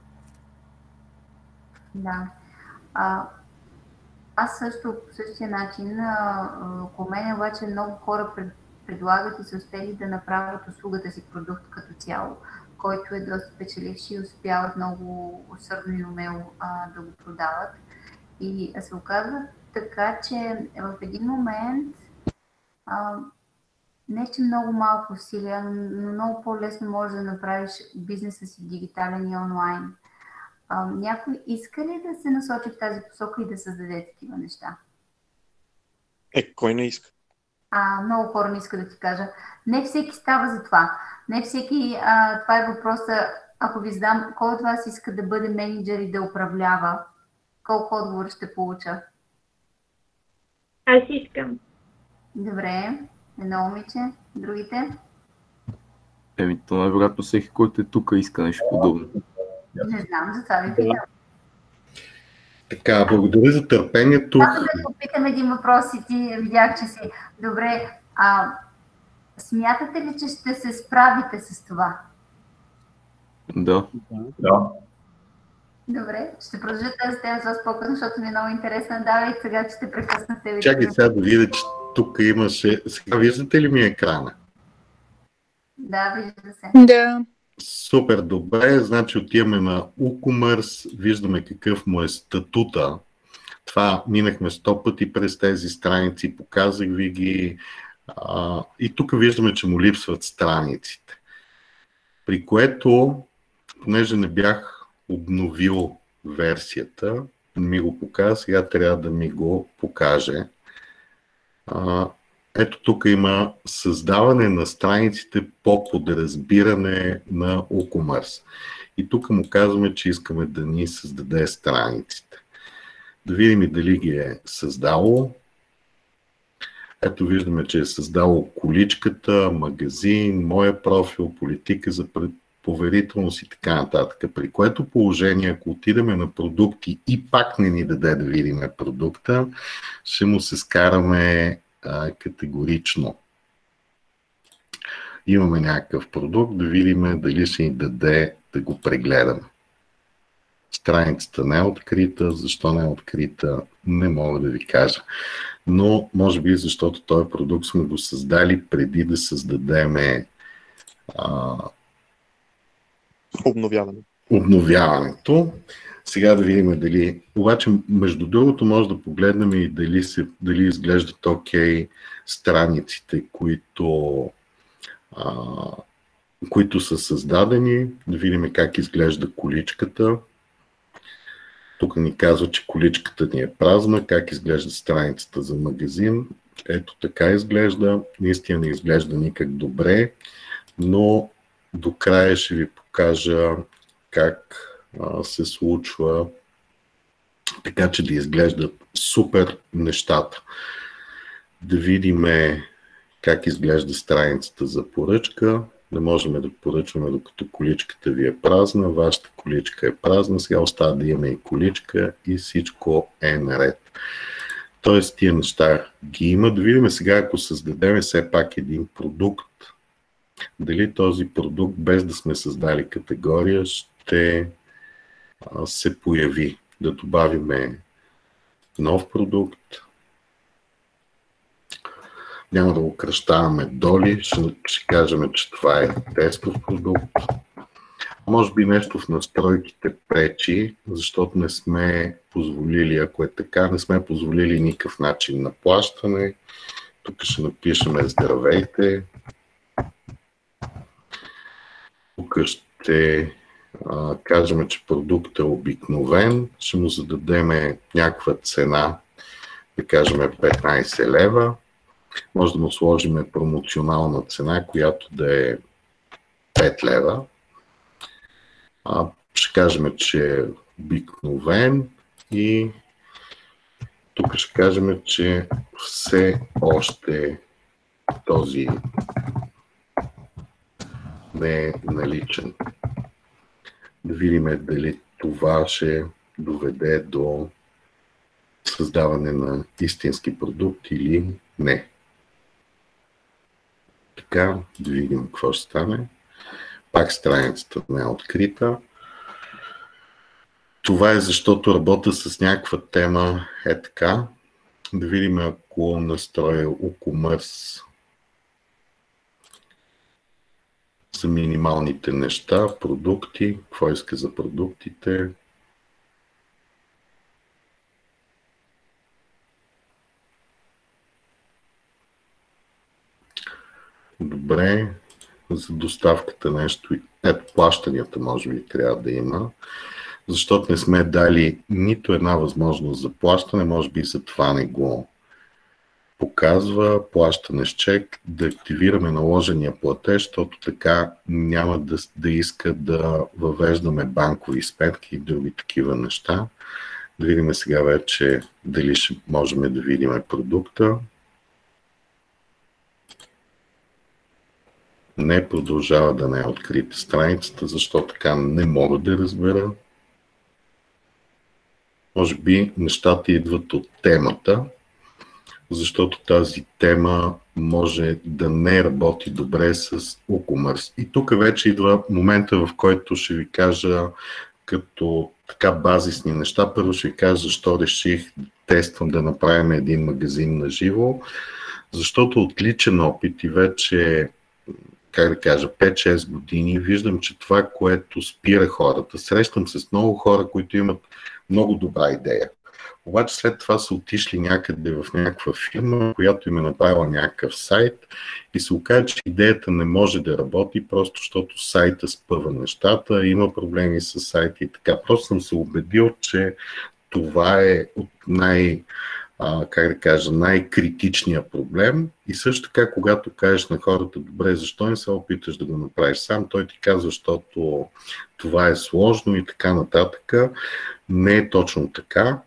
Да. А, аз също по същия начин, около мен обаче много хора пред, предлагат и са успели да направят услугата си продукт като цяло, който е доста печеливши и успяват много усърдно и умело а, да го продават. И се оказва така, че в един момент а, не че много малко усилия, но много по-лесно можеш да направиш бизнеса си дигитален и онлайн. А, някой иска ли да се насочи в тази посока и да създаде такива неща?
Е, кой не иска?
А, много хора не иска да ти кажа. Не всеки става за това. Не всеки, а, това е въпроса, ако ви задам, кой от вас иска да бъде менеджер и да управлява, колко отговори ще получа?
Аз искам.
Добре, едно момиче, другите?
Еми, то най-вероятно всеки, който е тук, иска нещо подобно.
Не знам, за това ви питам.
Така, благодаря за търпението.
Аз да попитам един въпрос и ти видях, че си добре. А, смятате ли, че ще се справите с това?
Да.
Да.
Добре, ще продължа тази тема с вас по-късно, защото ми е много интересна. Давай сега, че те прекъснате.
Чакай сега да видя, че тук имаше... Сега виждате ли ми екрана?
Да, вижда се.
Да.
Супер, добре. Значи отиваме на WooCommerce, виждаме какъв му е статута. Това минахме сто пъти през тези страници, показах ви ги. А, и тук виждаме, че му липсват страниците. При което, понеже не бях обновил версията, не ми го показа, сега трябва да ми го покаже. А, ето тук има създаване на страниците по подразбиране на WooCommerce. И тук му казваме, че искаме да ни създаде страниците. Да видим и дали ги е създало. Ето виждаме, че е създало количката, магазин, моя профил, политика за поверителност и така нататък. При което положение, ако отидеме на продукти и пак не ни даде да видим продукта, ще му се скараме а, категорично. Имаме някакъв продукт, да видим дали ще ни даде да го прегледаме. Страницата не е открита, защо не е открита, не мога да ви кажа. Но може би защото този продукт сме го създали преди да създадеме а,
Обновяване.
обновяването. Сега да видим дали... Обаче, между другото, може да погледнем и дали, се, дали изглеждат окей страниците, които, а, които са създадени. Да видим как изглежда количката. Тук ни казва, че количката ни е празна. Как изглежда страницата за магазин. Ето така изглежда. Наистина не изглежда никак добре, но до края ще ви покажа как а, се случва така, че да изглеждат супер нещата. Да видим как изглежда страницата за поръчка. Да можем да поръчваме докато количката ви е празна. Вашата количка е празна. Сега остава да имаме и количка и всичко е наред. Тоест тия неща ги има. Да видим сега, ако създадем все пак един продукт, дали този продукт, без да сме създали категория, ще се появи. Да добавиме нов продукт. Няма да го кръщаваме доли, ще, ще кажем, че това е тестов продукт. Може би нещо в настройките пречи, защото не сме позволили, ако е така, не сме позволили никакъв начин на плащане. Тук ще напишем здравейте. Тук ще а, кажем, че продуктът е обикновен. Ще му зададем някаква цена, да кажем петнайсет лева. Може да му сложим промоционална цена, която да е пет лева. А, ще кажем, че е обикновен и тук ще кажем, че все още този не е наличен. Да видим дали това ще доведе до създаване на истински продукт или не. Така, да видим какво ще стане. Пак страницата не е открита. Това е защото работя с някаква тема е така. Да видим, ако настроя WooCommerce за минималните неща, продукти, какво иска за продуктите. Добре, за доставката нещо, ето плащанията може би трябва да има, защото не сме дали нито една възможност за плащане, може би за това не го показва. Плащане с чек, да активираме наложения платеж, защото така няма да, да иска да въвеждаме банкови сметки и други такива неща. Да видим сега вече дали ще можем да видим продукта. Не продължава да не е открита страницата, защото така не мога да разбера. Може би нещата идват от темата, защото тази тема може да не работи добре с WooCommerce. И тук вече идва момента, в който ще ви кажа като така базисни неща. Първо ще ви кажа защо реших да тествам да направим един магазин на живо, защото от личен опит и вече, как да кажа, пет-шест години виждам, че това, което спира хората, срещам се с много хора, които имат много добра идея. Обаче след това са отишли някъде в някаква фирма, която им е направила някакъв сайт и се оказа, че идеята не може да работи, просто защото сайта спъва нещата, има проблеми с сайта и така. Просто съм се убедил, че това е от най- а, как да кажа, най-критичният проблем. И също така, когато кажеш на хората, добре, защо не се опиташ да го направиш сам, той ти казва, защото това е сложно и така нататък. Не е точно така.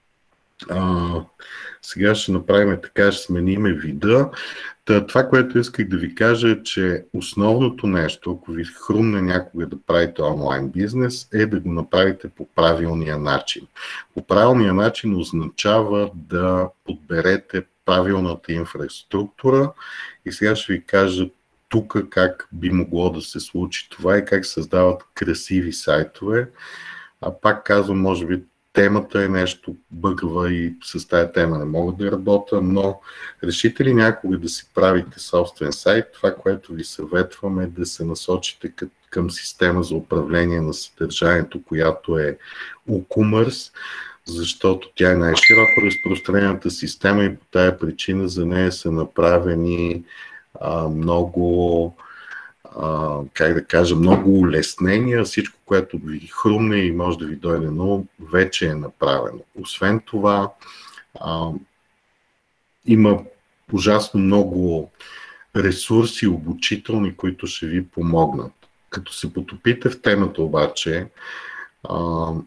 А, сега ще направим така, ще смениме вида. Та, това, което исках да ви кажа е, че основното нещо, ако ви хрумне някога да правите онлайн бизнес, е да го направите по правилния начин. По правилния начин означава да подберете правилната инфраструктура и сега ще ви кажа тук как би могло да се случи това и как създават красиви сайтове. А пак казвам, може би темата е нещо бъгава и с тая тема не мога да работя, но решите ли някога да си правите собствен сайт, това, което ви съветвам е да се насочите към система за управление на съдържанието, която е WooCommerce, защото тя е най-широко разпространената система и по тая причина за нея са направени а, много Uh, как да кажа, много улеснения, всичко, което ви хрумне и може да ви дойде, но вече е направено. Освен това, uh, има ужасно много ресурси обучителни, които ще ви помогнат. Като се потопите в темата обаче, uh,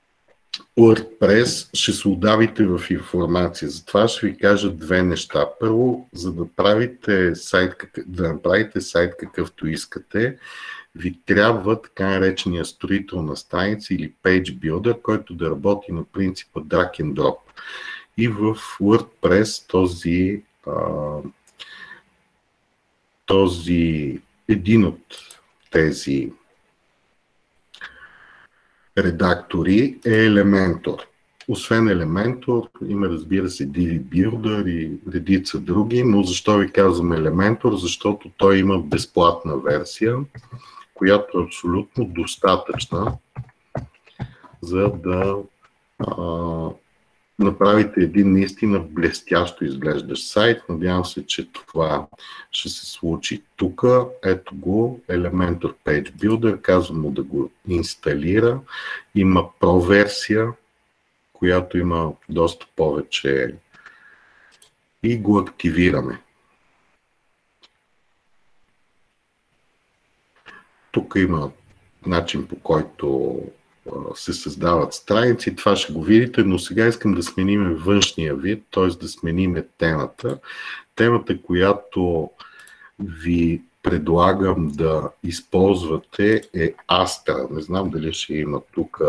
WordPress ще се удавите в информация. Затова ще ви кажа две неща. Първо, за да правите сайт, да направите сайт какъвто искате, ви трябва така наречения строител на страница или Page Builder, който да работи на принципа Drag and Drop. И в WordPress този, този един от тези редактори е Elementor. Освен Elementor, има, разбира се, ди ви Builder и редица други, но защо ви казвам Elementor? Защото той има безплатна версия, която е абсолютно достатъчна, за да а, направите един наистина блестящо изглеждащ сайт. Надявам се, че това ще се случи тук. Ето го, Elementor Page Builder, казвам му да го инсталира. Има Pro версия, която има доста повече и го активираме. Тук има начин, по който се създават страници, това ще го видите, но сега искам да сменим външния вид, т.е. да сменим темата. Темата, която ви предлагам да използвате е Astra. Не знам дали ще има тук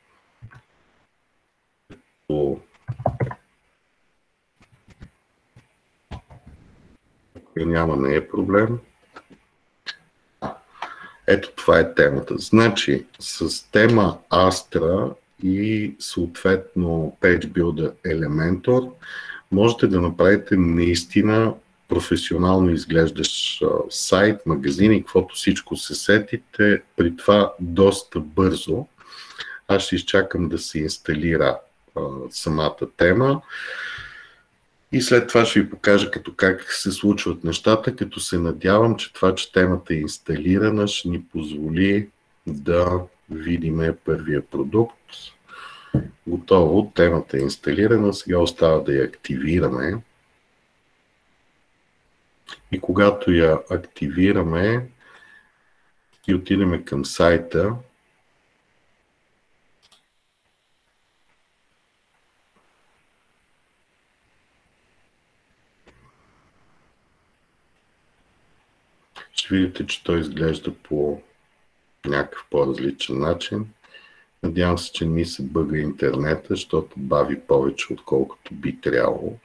няма, не е проблем. Ето това е темата. Значи, с тема Astra и съответно Page Builder Elementor можете да направите наистина професионално изглеждащ сайт, магазин и каквото всичко се сетите, при това доста бързо. Аз ще изчакам да се инсталира а, самата тема. И след това ще ви покажа като как се случват нещата, като се надявам, че това, че темата е инсталирана, ще ни позволи да видим първия продукт. Готово, темата е инсталирана, сега остава да я активираме. И когато я активираме и отидем към сайта, ще видите, че той изглежда по някакъв по-различен начин. Надявам се, че не се бъга интернета, защото бави повече, отколкото би трябвало.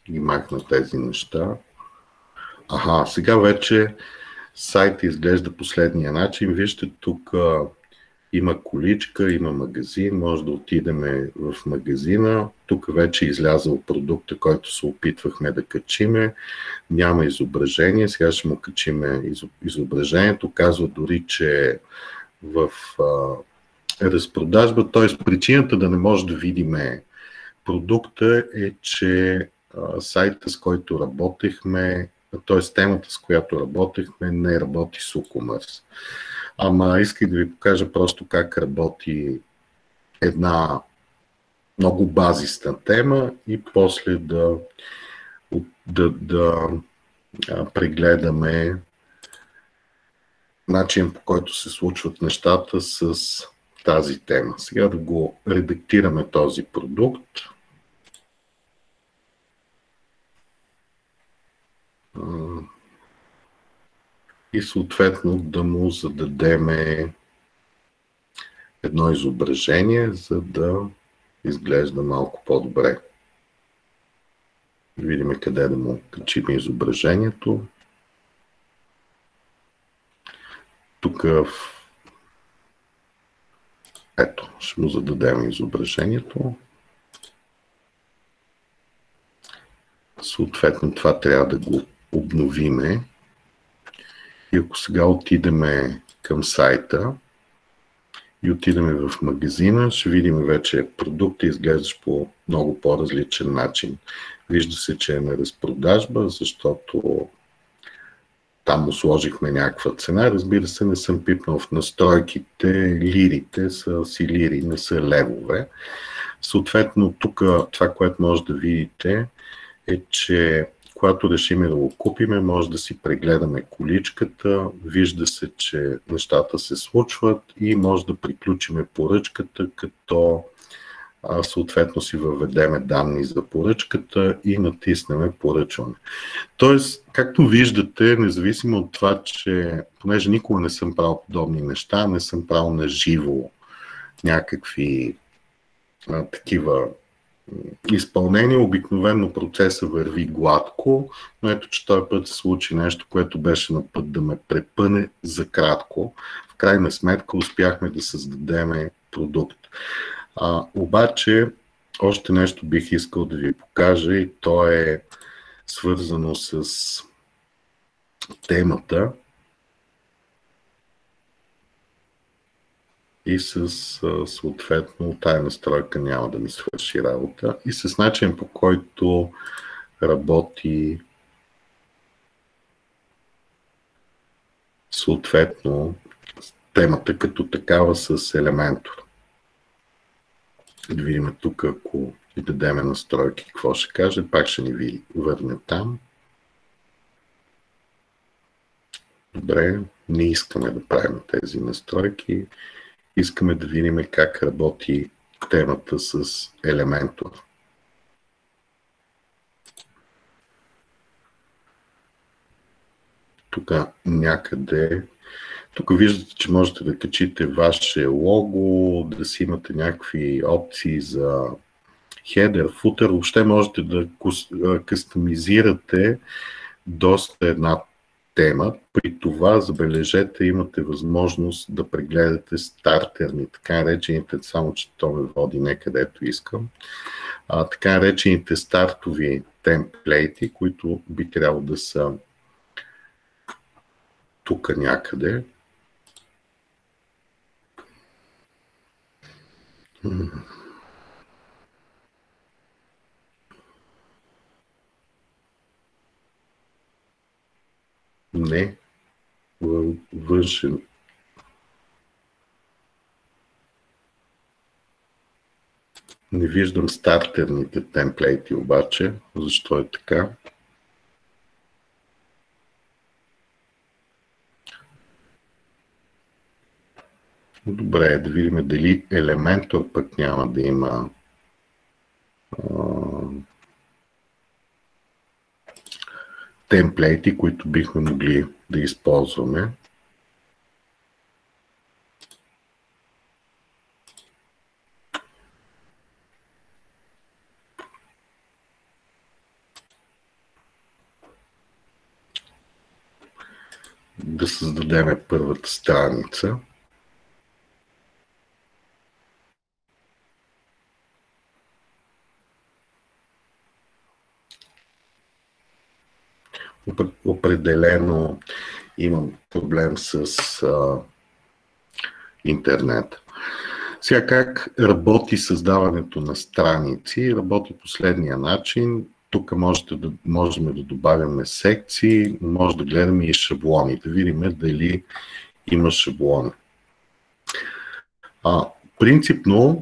ги махна тези неща. Аха, сега вече сайта изглежда последния начин. Вижте, тук а, има количка, има магазин, може да отидем в магазина. Тук вече е излязъл продукта, който се опитвахме да качиме. Няма изображение, сега ще му качиме изображението. Казва дори, че в а, разпродажба, т.е. причината да не може да видим продукта е, че а, сайта, с който работехме, т.е. темата, с която работехме, не работи с WooCommerce. Ама исках да ви покажа просто как работи една много базисна тема и после да, да, да прегледаме начин, по който се случват нещата с тази тема. Сега да го редактираме този продукт. И съответно да му зададем едно изображение, за да изглежда малко по-добре. Видим къде да му качим изображението. Тук ето, ще му зададем изображението. Съответно това трябва да го обновиме. И ако сега отидеме към сайта и отидеме в магазина, ще видим вече продукта изглеждаш по много по-различен начин. Вижда се, че е на разпродажба, защото там му сложихме някаква цена. Разбира се, не съм пипнал в настройките. Лирите са си лири, не са левове. Съответно, тук това, което може да видите, е, че когато решим да го купиме, може да си прегледаме количката, вижда се, че нещата се случват и може да приключиме поръчката, като а, съответно си въведеме данни за поръчката и натиснеме поръчване. Тоест, както виждате, независимо от това, че понеже никога не съм правил подобни неща, не съм правил на живо някакви а, такива изпълнение, обикновено процеса върви гладко, но ето, че този път се случи нещо, което беше на път да ме препъне за кратко. В крайна сметка успяхме да създадем продукт. А, обаче, още нещо бих искал да ви покажа и то е свързано с темата и с съответно тая настройка няма да ми свърши работа и с начин, по който работи съответно темата като такава с елементор. Да видим тук, ако и дадеме настройки, какво ще каже, пак ще ни ви върне там. Добре, не искаме да правим тези настройки. Искаме да видим как работи темата с елементор. Тук някъде, тук виждате, че можете да качите ваше лого, да си имате някакви опции за хедер, футер. Въобще можете да кастомизирате доста една тема. При това, забележете, имате възможност да прегледате стартерни, така речените, само че то ме води не където искам, а, така речените стартови темплейти, които би трябвало да са тук някъде. Не, външен. Не виждам стартерните темплейти обаче. Защо е така? Добре, да видим дали елементор пък няма да има темплейти, които бихме могли да използваме. да създадем първата страница. Определено имам проблем с а, интернет. Сега как работи създаването на страници? Работи последния начин. Тук можете да, можем да добавяме секции, може да гледаме и шаблони, да видим дали има шаблони. А, принципно,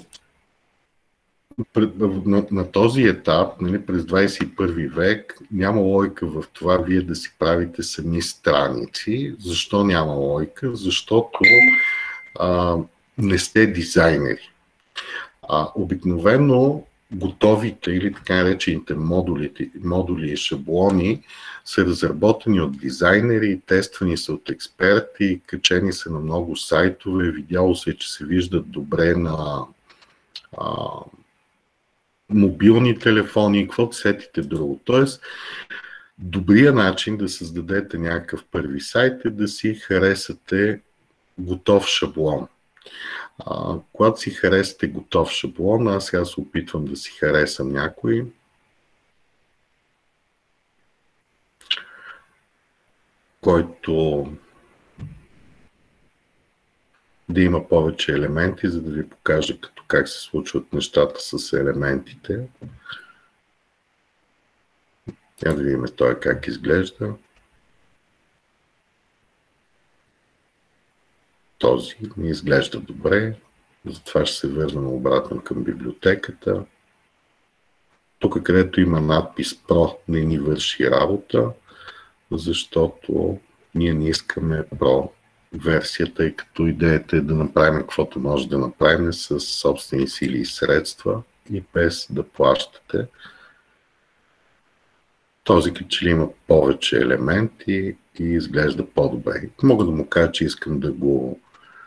на, на този етап, нали, през двадесет и първи век, няма логика в това вие да си правите сами страници. Защо няма логика? Защото а, не сте дизайнери. А, обикновено готовите или така наречените модули, модули и шаблони са разработени от дизайнери, тествани са от експерти, качени са на много сайтове, видяло се, че се виждат добре на а, мобилни телефони, каквото сетите друго. Тоест, добрият начин да създадете някакъв първи сайт е да си харесате готов шаблон. А, когато си харесате готов шаблон, аз сега се опитвам да си харесам някой. Който да има повече елементи, за да ви покажа като как се случват нещата с елементите. Я да видим той как изглежда. Този не изглежда добре, затова ще се върнем обратно към библиотеката. Тук, където има надпис Pro, не ни върши работа, защото ние не искаме Pro версията, тъй като идеята е да направим каквото може да направим с собствени сили и средства и без да плащате. Този като че ли има повече елементи и изглежда по-добре. Мога да му кажа, че искам да го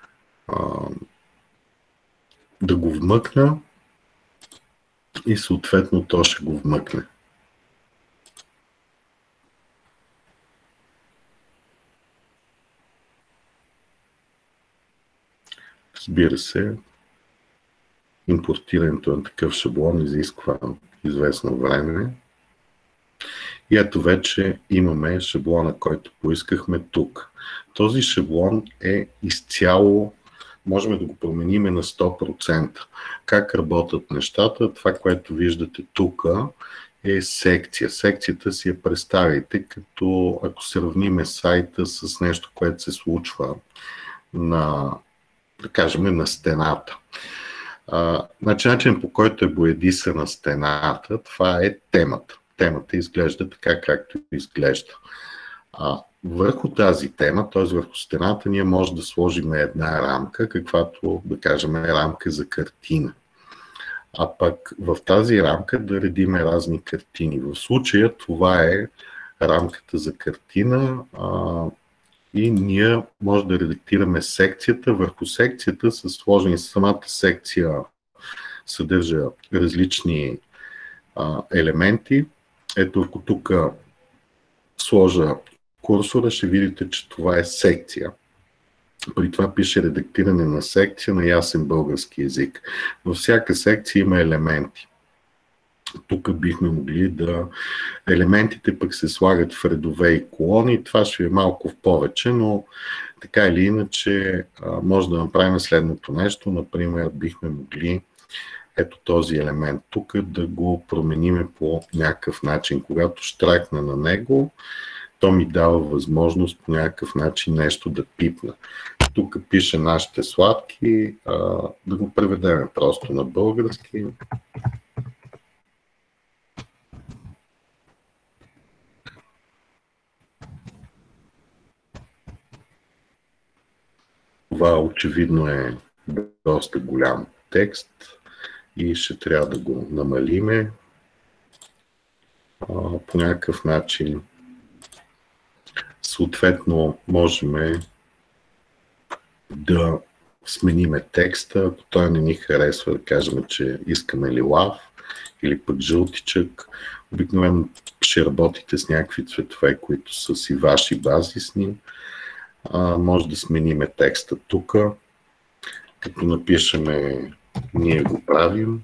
да го вмъкна и съответно то ще го вмъкне. Разбира се, импортирането на такъв шаблон изисква известно време. И ето вече имаме шаблона, който поискахме тук. Този шаблон е изцяло, можем да го променим на сто процента. Как работят нещата? Това, което виждате тук, е секция. Секцията си я представите, като ако сравниме сайта с нещо, което се случва на, да кажем, на стената. А, значи, начин по който е боядисана стената, това е темата. Темата изглежда така, както изглежда. А, върху тази тема, т.е. върху стената, ние може да сложим една рамка, каквато, да кажем, е рамка за картина. А пък в тази рамка да редиме разни картини. В случая това е рамката за картина а, и ние може да редактираме секцията. Върху секцията са сложени, самата секция съдържа различни а, елементи. Ето, ако тук сложа курсора, ще видите, че това е секция. При това пише редактиране на секция на ясен български език. Във всяка секция има елементи. Тук бихме могли да... Елементите пък се слагат в редове и колони. Това ще е малко в повече, но така или иначе може да направим следното нещо. Например, бихме могли ето този елемент тук да го промениме по някакъв начин. Когато штракна на него, то ми дава възможност по някакъв начин нещо да пипна. Тук пише нашите сладки, а, да го преведем просто на български. Това очевидно е доста голям текст и ще трябва да го намалиме а, по някакъв начин. Съответно, можем да смениме текста, ако той не ни харесва, да кажем, че искаме лилав или пък жълтичък. Обикновено ще работите с някакви цветове, които са си ваши базисни. А, може да смениме текста тук, като напишеме ние го правим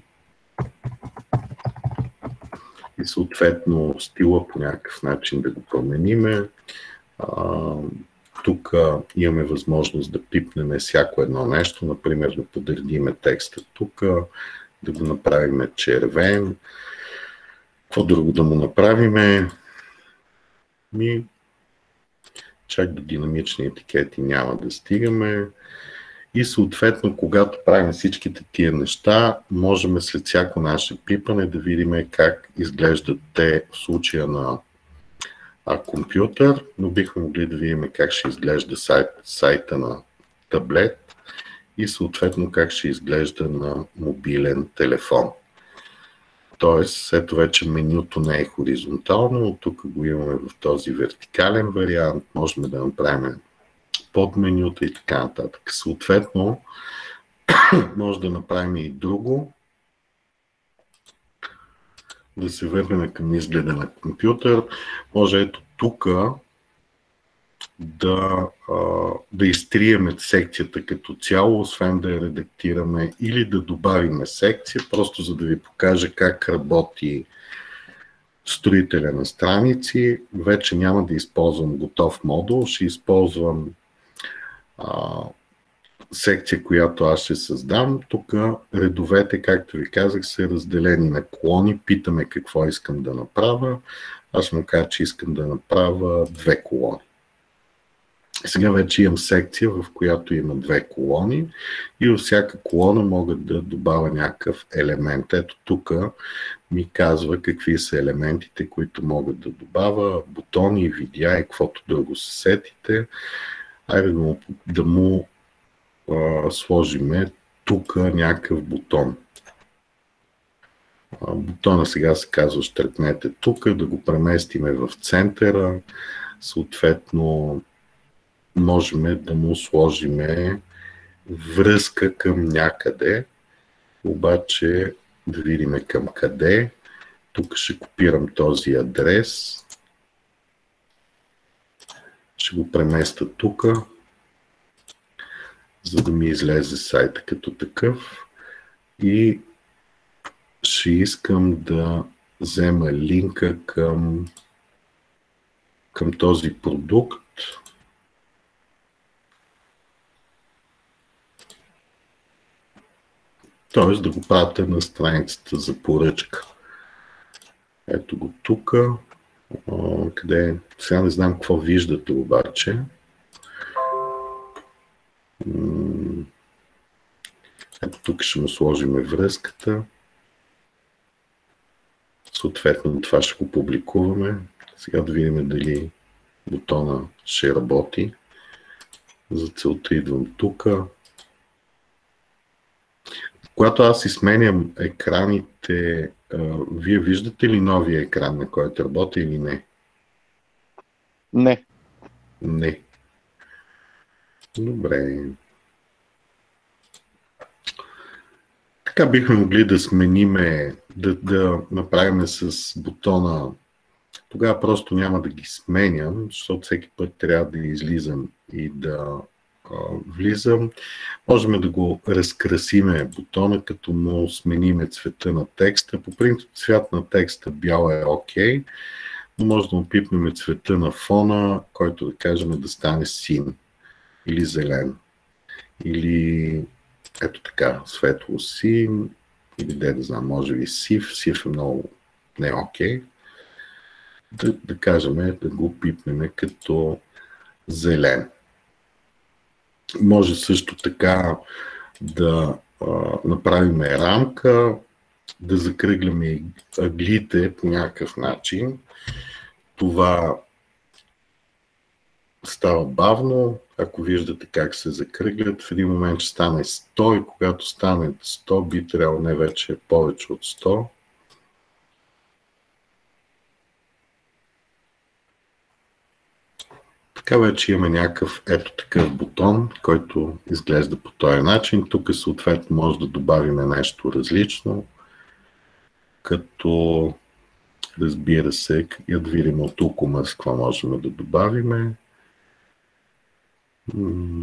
и съответно стила по някакъв начин да го промениме. А, тук имаме възможност да пипнем всяко едно нещо, например да подредиме текста тук, да го направим червен. Какво друго да му направиме? Ми, чак до динамични етикети няма да стигаме. И съответно, когато правим всичките тия неща, можем след всяко наше пипане да видим как изглеждат те в случая на а, компютър, но бихме могли да видим как ще изглежда сайт, сайта на таблет и съответно как ще изглежда на мобилен телефон. Тоест, ето вече менюто не е хоризонтално, но тук го имаме в този вертикален вариант, можем да направим под менюта и така нататък. Съответно, може да направим и друго, да се върнем към изгледа на компютър. Може ето тук да, да изтриеме секцията като цяло, освен да я редактираме, или да добавиме секция, просто за да ви покажа как работи строителя на страници. Вече няма да използвам готов модул, ще използвам а, секция, която аз ще създам. Тук редовете, както ви казах, са разделени на колони. Питаме какво искам да направя. Аз му кажа, че искам да направя две колони. Сега вече имам секция, в която има две колони и във всяка колона мога да добавя някакъв елемент. Ето тук ми казва какви са елементите, които могат да добавя, бутони, видеа и каквото друго се сетите. Айде да му, да му а, сложиме тук някакъв бутон. А, бутона сега се казва штръкнете тук, да го преместиме в центъра, съответно можем да му сложим връзка към някъде, обаче да видим към къде. Тук ще копирам този адрес, ще го преместя тук, за да ми излезе сайта като такъв и ще искам да взема линка към, към този продукт. Т.е. да го пратя на страницата за поръчка. Ето го тук. Къде е? Сега не знам какво виждате обаче. Ето тук ще му сложим връзката. Съответно това ще го публикуваме. Сега да видим дали бутона ще работи. За целта идвам тук. Когато аз изменям екраните, вие виждате ли новия екран, на който работи или не?
Не.
Не. Добре. Така бихме могли да смениме, да, да направим с бутона. Тогава просто няма да ги сменям, защото всеки път трябва да излизам и да влизам. Можем да го разкрасиме бутона, като му смениме цвета на текста. По принцип цвят на текста бял е окей, но може да му пипнем цвета на фона, който да кажем да стане син или зелен. Или ето така, светло син, или де да знам, може би сив. Сив е много не окей. Да, да кажем, да го пипнем като зелен. Може също така да а, направим рамка, да закръгляме ъглите по някакъв начин. Това става бавно. Ако виждате как се закръглят, в един момент ще стане сто и когато стане сто, би трябвало не вече повече от сто. Така вече имаме някакъв ето такъв бутон, който изглежда по този начин. Тук съответно може да добавим нещо различно, като разбира се, и да видим от WooCommerce какво можем да добавим. М,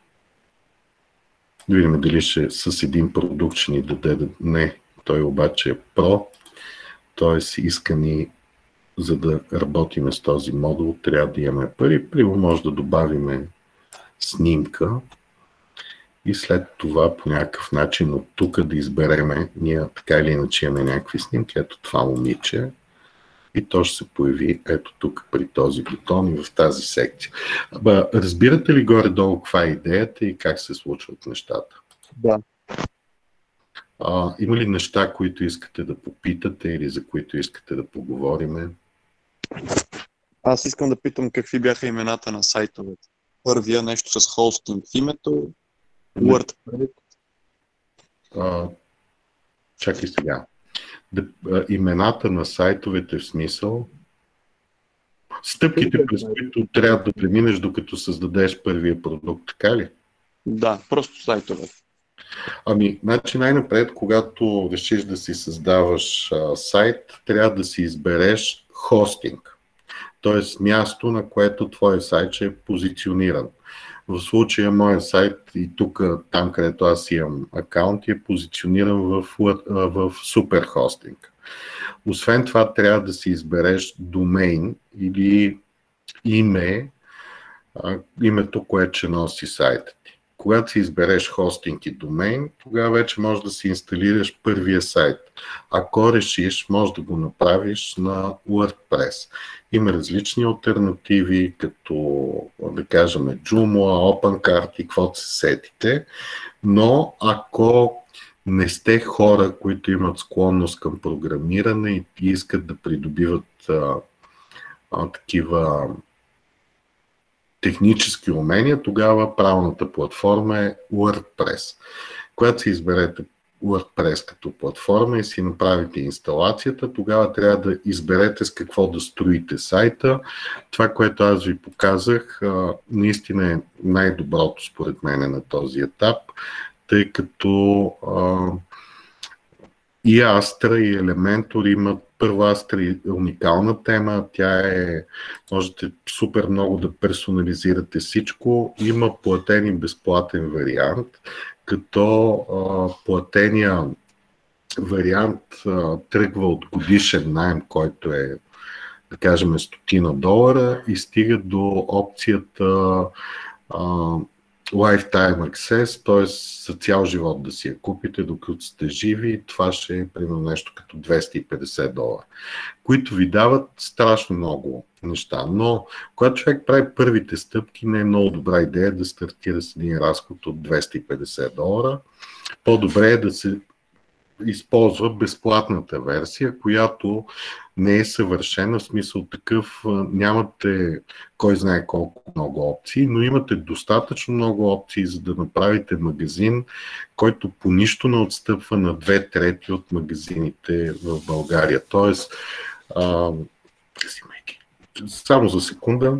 Да видим дали ще с един продукт ще ни даде. да- Не, той обаче е Pro, т.е. иска ни, за да работиме с този модул, трябва да имаме пари. Примерно може да добавиме снимка и след това по някакъв начин от тук да избереме. Ние така или иначе имаме някакви снимки. Ето това момиче. И то ще се появи ето тук при този бутон и в тази секция. Аба, разбирате ли горе-долу каква е идеята и как се случват нещата?
Да.
А, има ли неща, които искате да попитате или за които искате да поговориме?
Аз искам да питам какви бяха имената на сайтовете. Първия нещо с хостинг в името, WordPress.
А, чакай сега. Да, а, имената на сайтовете в смисъл стъпките, през които трябва да преминеш, докато създадеш първия продукт, така ли?
Да, просто сайтовете.
Ами, значи най-напред, когато решиш да си създаваш а, сайт, трябва да си избереш хостинг, т.е. място, на което твой сайт ще е позициониран. В случая моят сайт и тук, там където аз имам акаунт, е позициониран в, в суперхостинг. Освен това, трябва да си избереш домейн или име, а, името, което ще носи сайта ти. Когато си избереш хостинг и домейн, тогава вече можеш да си инсталираш първия сайт. Ако решиш, можеш да го направиш на WordPress. Има различни алтернативи, като да кажем Joomla, OpenCart и каквото се сетите, но ако не сте хора, които имат склонност към програмиране и искат да придобиват а, а, такива технически умения, тогава правилната платформа е WordPress. Когато си изберете WordPress като платформа и си направите инсталацията, тогава трябва да изберете с какво да строите сайта. Това, което аз ви показах, наистина е най-доброто според мен на този етап, тъй като а, и Astra, и Elementor имат. Първо, Astra е уникална тема, тя е, можете супер много да персонализирате всичко. Има платен и безплатен вариант, като а, платения вариант а, тръгва от годишен наем, който е, да кажем, стотина долара и стига до опцията а, Lifetime Access, т.е. за цял живот да си я купите, докато сте живи, това ще е примерно нещо като двеста и петдесет долара, които ви дават страшно много неща. Но когато човек прави първите стъпки, не е много добра идея да стартира с един разход от двеста и петдесет долара. По-добре е да се използва безплатната версия, която не е съвършена, в смисъл такъв, нямате кой знае колко много опции, но имате достатъчно много опции, за да направите магазин, който по нищо не отстъпва на две трети от магазините в България. Тоест, а, само за секунда,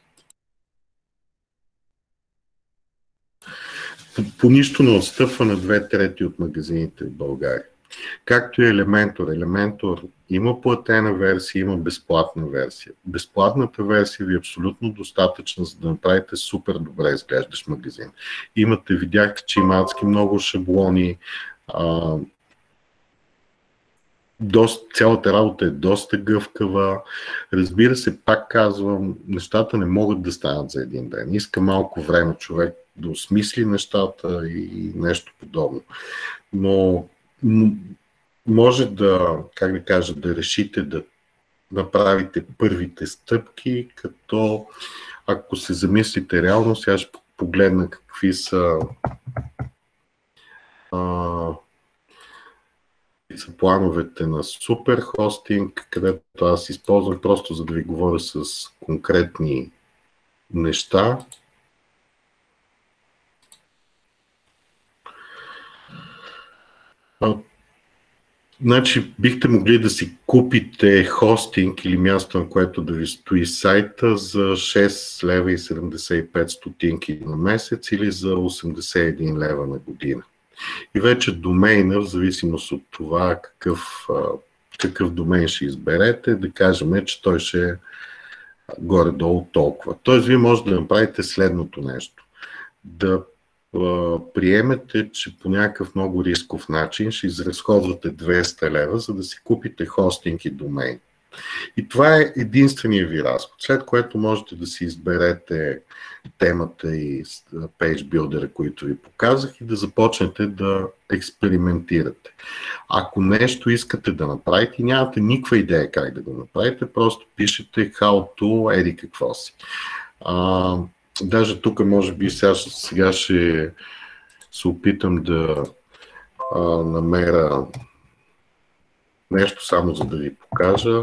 по, по нищо не отстъпва на две трети от магазините в България. Както и Elementor. Elementor има платена версия, има безплатна версия. Безплатната версия ви е абсолютно достатъчна, за да направите супер добре изглеждащ магазин. Имате, видяхте, че има адски много шаблони. А, доста, цялата работа е доста гъвкава. Разбира се, пак казвам, нещата не могат да станат за един ден. Иска малко време човек да осмисли нещата и нещо подобно. Но може да, как да кажа, да решите да направите първите стъпки, като ако се замислите реално, сега ще погледна какви са, а, са плановете на суперхостинг, където аз използвам просто за да ви говоря с конкретни неща. Значи, бихте могли да си купите хостинг или място, на което да ви стои сайта за шест лева и седемдесет и пет стотинки на месец или за осемдесет и един лева на година. И вече домейна, в зависимост от това какъв, какъв домейн ще изберете, да кажем, че той ще е горе-долу толкова. Тоест, вие можете да направите следното нещо. да а, приемете, че по някакъв много рисков начин ще изразходвате двеста лева, за да си купите хостинг и домейн. И това е единствения ви разход, след което можете да си изберете темата и Page Builder, които ви показах, и да започнете да експериментирате. Ако нещо искате да направите и нямате никаква идея как да го направите, просто пишете how to, еди какво си. А, даже тук може би сега, сега ще се опитам да а, намеря нещо само за да ви покажа.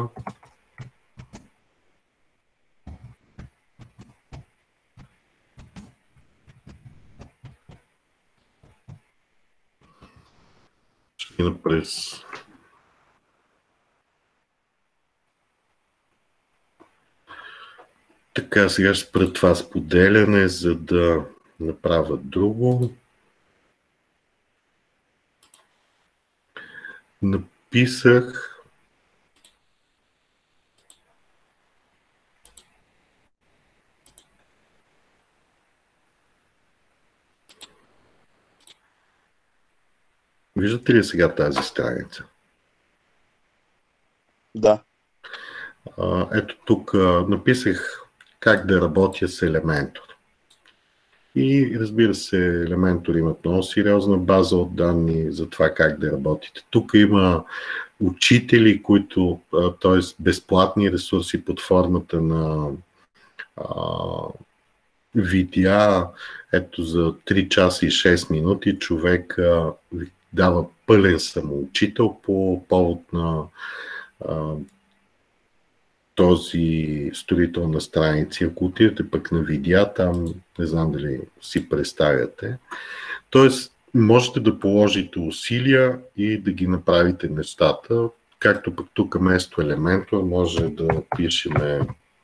Ще мина през така, сега ще спра това споделяне, за да направя друго. Написах Виждате ли сега тази страница?
Да.
А, ето тук а, написах как да работя с Elementor. И разбира се, Elementor имат много сериозна база от данни за това как да работите. Тук има учители, които, т.е. безплатни ресурси под формата на а, видеа. Ето за три часа и шест минути човек а, дава пълен самоучител по повод на а, този строител на страници. Ако отидете пък на видеа, там не знам дали си представяте. Тоест, можете да положите усилия и да ги направите нещата. Както пък тук вместо Elementor може да пишеме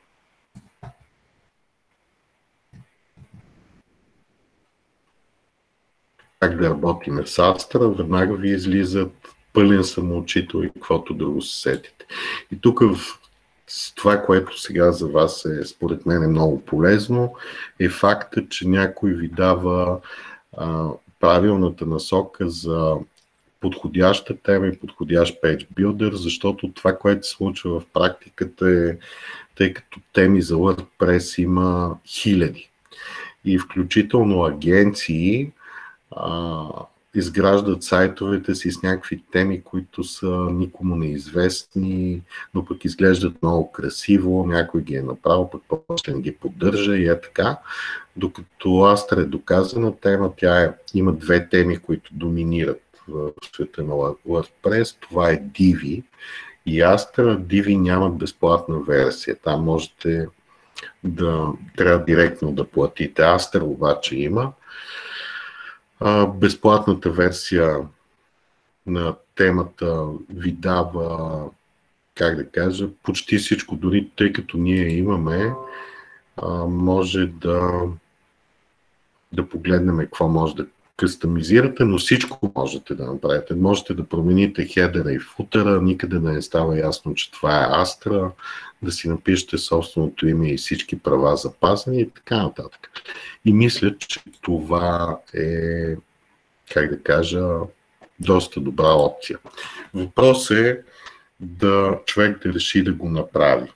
как да работиме с Astra, веднага ви излизат пълен самоучител и каквото друго се сетите. И тук в това, което сега за вас е, според мен, е много полезно, е факта, че някой ви дава а, правилната насока за подходяща тема и подходящ Page Builder, защото това, което се случва в практиката е, тъй като теми за WordPress има хиляди. И включително агенции а, изграждат сайтовете си с някакви теми, които са никому неизвестни, но пък изглеждат много красиво, някой ги е направил, пък после не ги поддържа и е така. Докато Astra е доказана тема, тя е, има две теми, които доминират в света на WordPress. Това е Divi и Astra. Divi нямат безплатна версия. Там можете да трябва директно да платите. Astra обаче има. Безплатната версия на темата ви дава, как да кажа, почти всичко, дори тъй като ние имаме, може да, да погледнем какво може да кастомизирате, но всичко можете да направите. Можете да промените хедера и футера, никъде да не става ясно, че това е Astra, да си напишете собственото име и всички права запазени и така нататък. И мисля, че това е, как да кажа, доста добра опция. Въпрос е да човек да реши да го направи.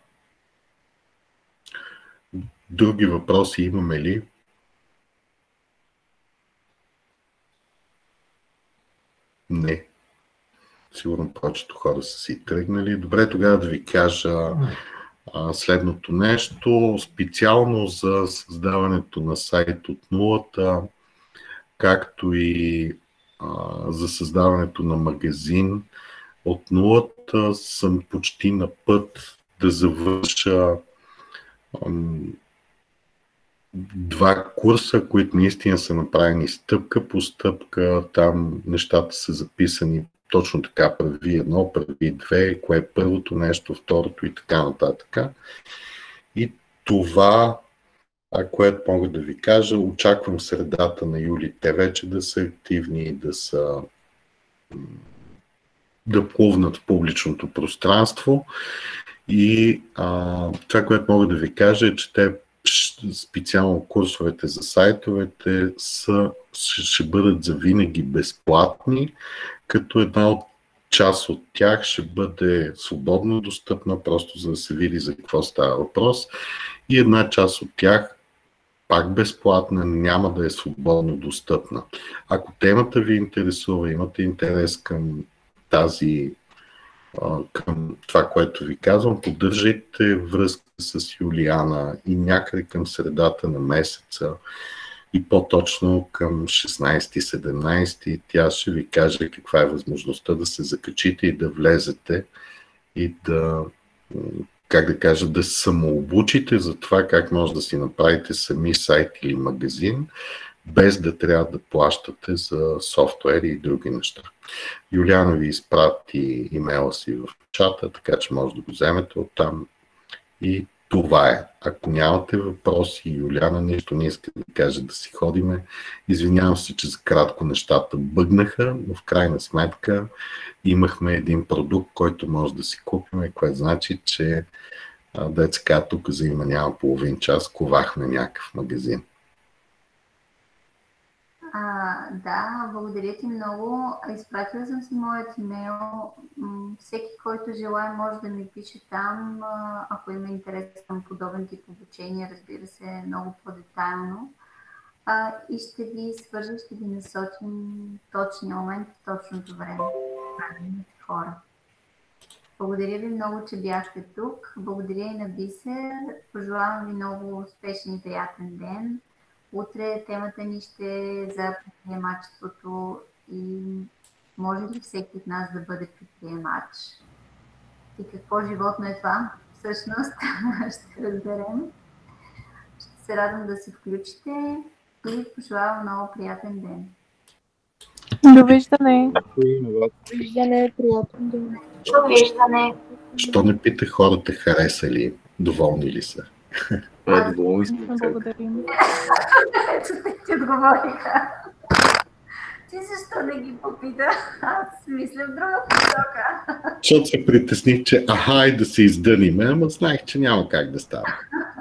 Други въпроси имаме ли? Не. Сигурно повечето хора са си тръгнали. Добре, тогава да ви кажа а, следното нещо. Специално за създаването на сайт от нулата, както и а, за създаването на магазин от нулата, съм почти на път да завърша ам, два курса, които наистина са направени стъпка по стъпка. Там нещата са записани точно така, прави едно, прави две, кое е първото нещо, второто и така нататък. И това, което мога да ви кажа, очаквам средата на юли те вече да са активни, да са да плувнат в публичното пространство. И а, това, което мога да ви кажа е, че те специално курсовете за сайтовете са, ще бъдат завинаги безплатни, като една от част от тях ще бъде свободно достъпна, просто за да се види за какво става въпрос, и една част от тях пак безплатна, няма да е свободно достъпна. Ако темата ви интересува, имате интерес към тази, към това, което ви казвам, поддържайте връзка с Юлиана и някъде към средата на месеца и по-точно към шестнайсети-седемнайсети тя ще ви каже каква е възможността да се закачите и да влезете и да, как да кажа, да се самообучите за това как може да си направите сами сайт или магазин, без да трябва да плащате за софтуери и други неща. Юлиана ви изпрати имейла си в чата, така че може да го вземете оттам. И това е. Ако нямате въпроси, Юлиана нещо не иска да каже да си ходиме, извинявам се, че за кратко нещата бъгнаха, но в крайна сметка имахме един продукт, който може да си купим, което значи, че деца тук за има няма половин час, ковахме някакъв магазин.
А, да, благодаря ти много. Изпратила съм си моят имейл. Всеки, който желая, може да ми пише там, ако има интерес към подобен тип обучение, разбира се, много по-детайлно. А, и ще ви свържа, ще ви насочим точния момент, точното време. Правилните хора. Благодаря ви много, че бяхте тук. Благодаря и на Бисер. Пожелавам ви много успешен и приятен ден. Утре темата ни ще е за предприемачеството и може ли всеки от нас да бъде предприемач? И какво животно е това? Всъщност ще разберем. Ще се радвам да се включите и пожелавам много приятен ден.
Довиждане.
Довиждане, приятен ден.
Довиждане.
Що не пита хората хареса ли, доволни ли са?
Е, доволни сме.
Благодарим.
Ето те ти отговориха. Ти защо не ги попита? Аз мисля в друга посока.
Защото се притесних, че аха и да се издъниме, ама знаех, че няма как да става.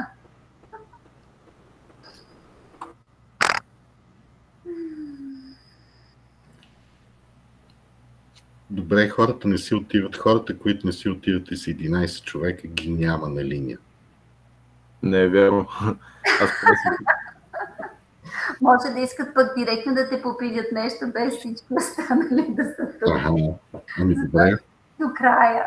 Добре, хората не си отиват. Хората, които не си отиват и са единайсет човека, ги няма на линия.
Не е вярно. Аз просто...
Може да искат пък директно да те попитат нещо, без всички останали да са тук.
Ага, ами добре.
До края.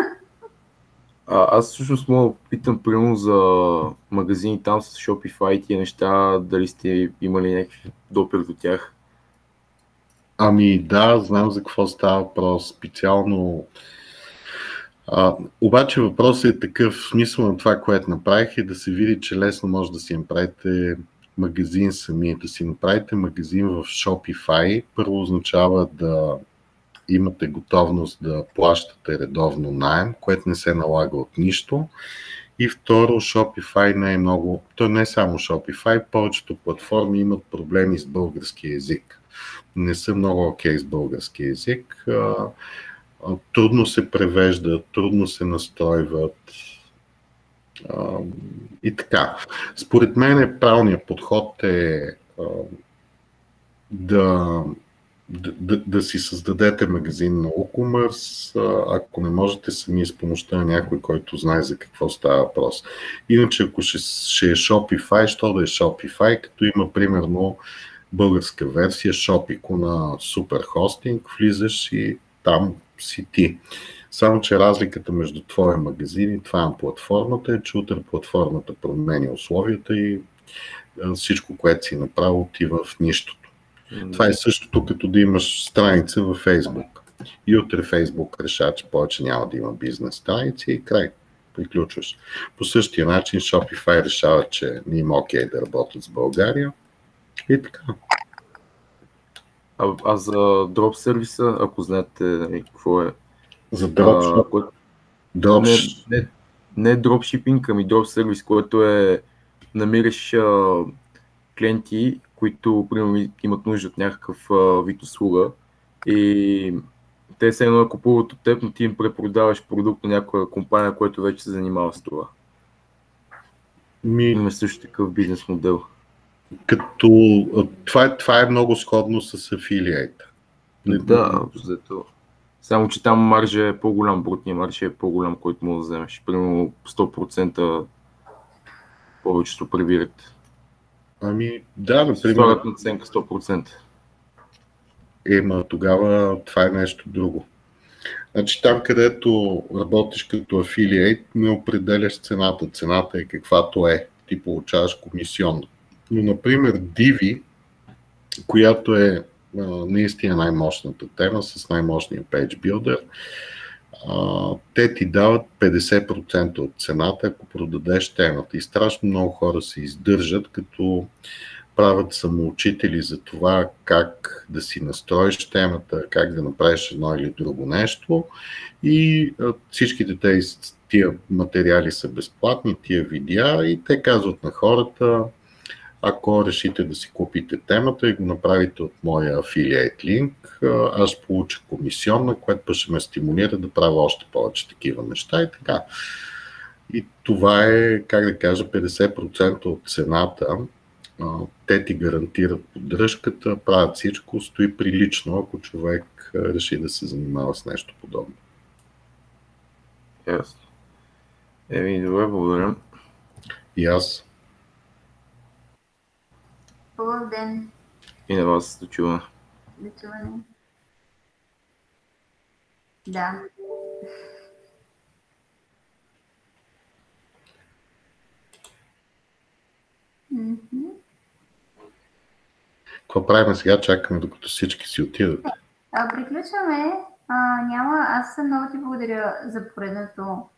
А, аз всъщност мога да питам примерно за магазини там с Shopify и тия неща, дали сте имали някакви допир до тях?
Ами да, знам за какво става въпрос. Специално. А, обаче въпросът е такъв, смисъл на това, което направих, е да се види, че лесно може да си направите магазин сами. Да си направите магазин в Shopify, първо означава да имате готовност да плащате редовно наем, което не се налага от нищо. И второ, Shopify не е много, то не е само Shopify, повечето платформи имат проблеми с български език. Не са много окей с български език. Трудно се превеждат, трудно се настройват и така. Според мен правилният подход е да, да, да си създадете магазин на WooCommerce, ако не можете сами с помощта на някой, който знае за какво става въпрос. Иначе ако ще, ще е Shopify, що да е Shopify, като има примерно българска версия Shopico на Superhosting, влизаш и там си ти. Само, че разликата между твоя магазин и това на платформата е, че утре платформата променя условията и всичко, което си направил, отива в нищото. Mm-hmm. Това е същото, като да имаш страница във Facebook. И утре Facebook решава, че повече няма да има бизнес страници и край. Приключваш. По същия начин Shopify решава, че не има окей да работят с България. И така.
А, а за дроп сервиса, ако знаете какво е?
За дроп,
а,
дроп...
Не, не, не дропшипинг, ами дроп сервис, който е намираш а, клиенти, които примерно имат нужда от някакъв а, вид услуга и те се едно купуват от теб, но ти им препродаваш продукт на някоя компания, която вече се занимава с това.
Ми,
Има също такъв бизнес модел.
като, това, е, това е много сходно с Affiliate.
Да, зато. Само, че там маржа е по-голям, брутния марж е по-голям, който може да вземеш. Примерно сто процента повечето прибират.
Ами, да, например.
Слагат наценка сто процента.
Ема, тогава това е нещо друго. Значи там, където работиш като афилиейт, не определяш цената. Цената е каквато е. Ти получаваш комисионно. Но, например, Divi, която е а, наистина най-мощната тема с най-мощния Page Builder, а, те ти дават петдесет процента от цената, ако продадеш темата. И страшно много хора се издържат, като правят самоучители за това как да си настроиш темата, как да направиш едно или друго нещо. И а, всичките тези тия материали са безплатни, тия видеа, и те казват на хората: ако решите да си купите темата и го направите от моя affiliate линк, аз ще получа комисионна, което ще ме стимулира да правя още повече такива неща и така. И това е, как да кажа, петдесет процента от цената. Те ти гарантират поддръжката, правят всичко, стои прилично, ако човек реши да се занимава с нещо подобно.
Ясно. Еми, добре, благодаря.
И аз.
Хубав ден.
И на вас до чуване.
До чуване. Да. Мгм.
Какво правим сега? Чакаме докато всички си отидат.
А, приключваме. А, няма. Аз много ти благодаря за поредното